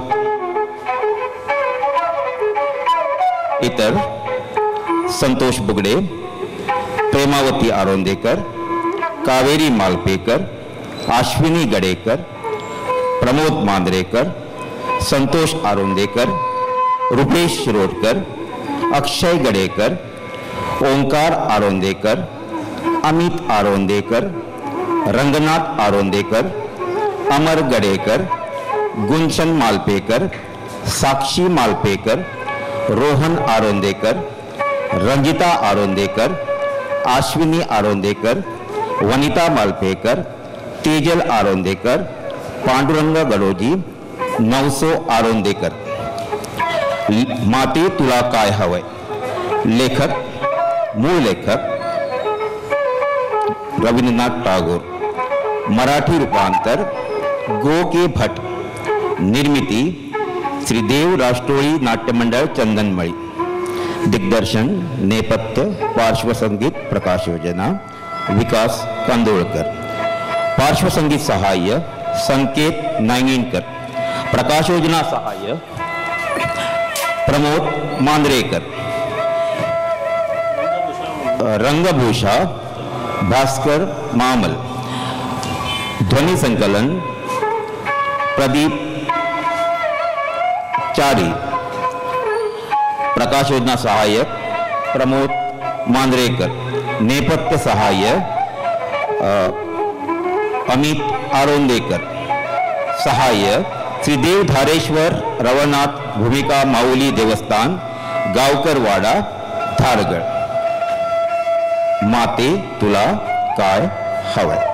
इतर संतोष बुगडे, प्रेमावती आरोंदेकर, कावेरी मालपेकर, अश्विनी गडेकर, प्रमोद मांद्रेकर, संतोष आरोंदेकर, रुपेश शिरोडकर, अक्षय गडेकर, ओंकार आरोंदेकर, अमित आरोंदेकर, रंगनाथ आरोंदेकर, अमर गडेकर, गुंचन मालपेकर, साक्षी मालपेकर, रोहन आरोंदेकर, रंजिता आरोंदेकर, अश्विनी आरोंदेकर, वनिता मालपेकर, तेजल आरोंदेकर, पांडुरंग गडोजी, नवसो आरोंदेकर. माते तुला काय हवंय. लेखक, मूळ लेखक रवींद्रनाथ टागोर. मराठी रूपांतर गो के भट, निर्मिती श्रीदेव राष्ट्रोळी नाट्य मंडळ चंदनमळी, दिग्दर्शन नेपथ्य पार्श्वसंगीत प्रकाश योजना विकास कांदोळकर, पार्श्वसंगीत सहाय्य संकेत नांगीणकर, प्रकाश योजना सहाय्य प्रमोद मांद्रेकर, रंगभूषा भास्कर मामल, ध्वनि संकलन प्रदीप चारी, प्रकाश योजना सहायक प्रमोद मांद्रेकर, नेपथ्य सहाय्य अमित आरोंदेकर, सहाय्य श्रीदेव धारेश्वर रवनाथ भूमिका माऊली देवस्थान गावकरवाडा धारगड. माते तुला काय हवंय.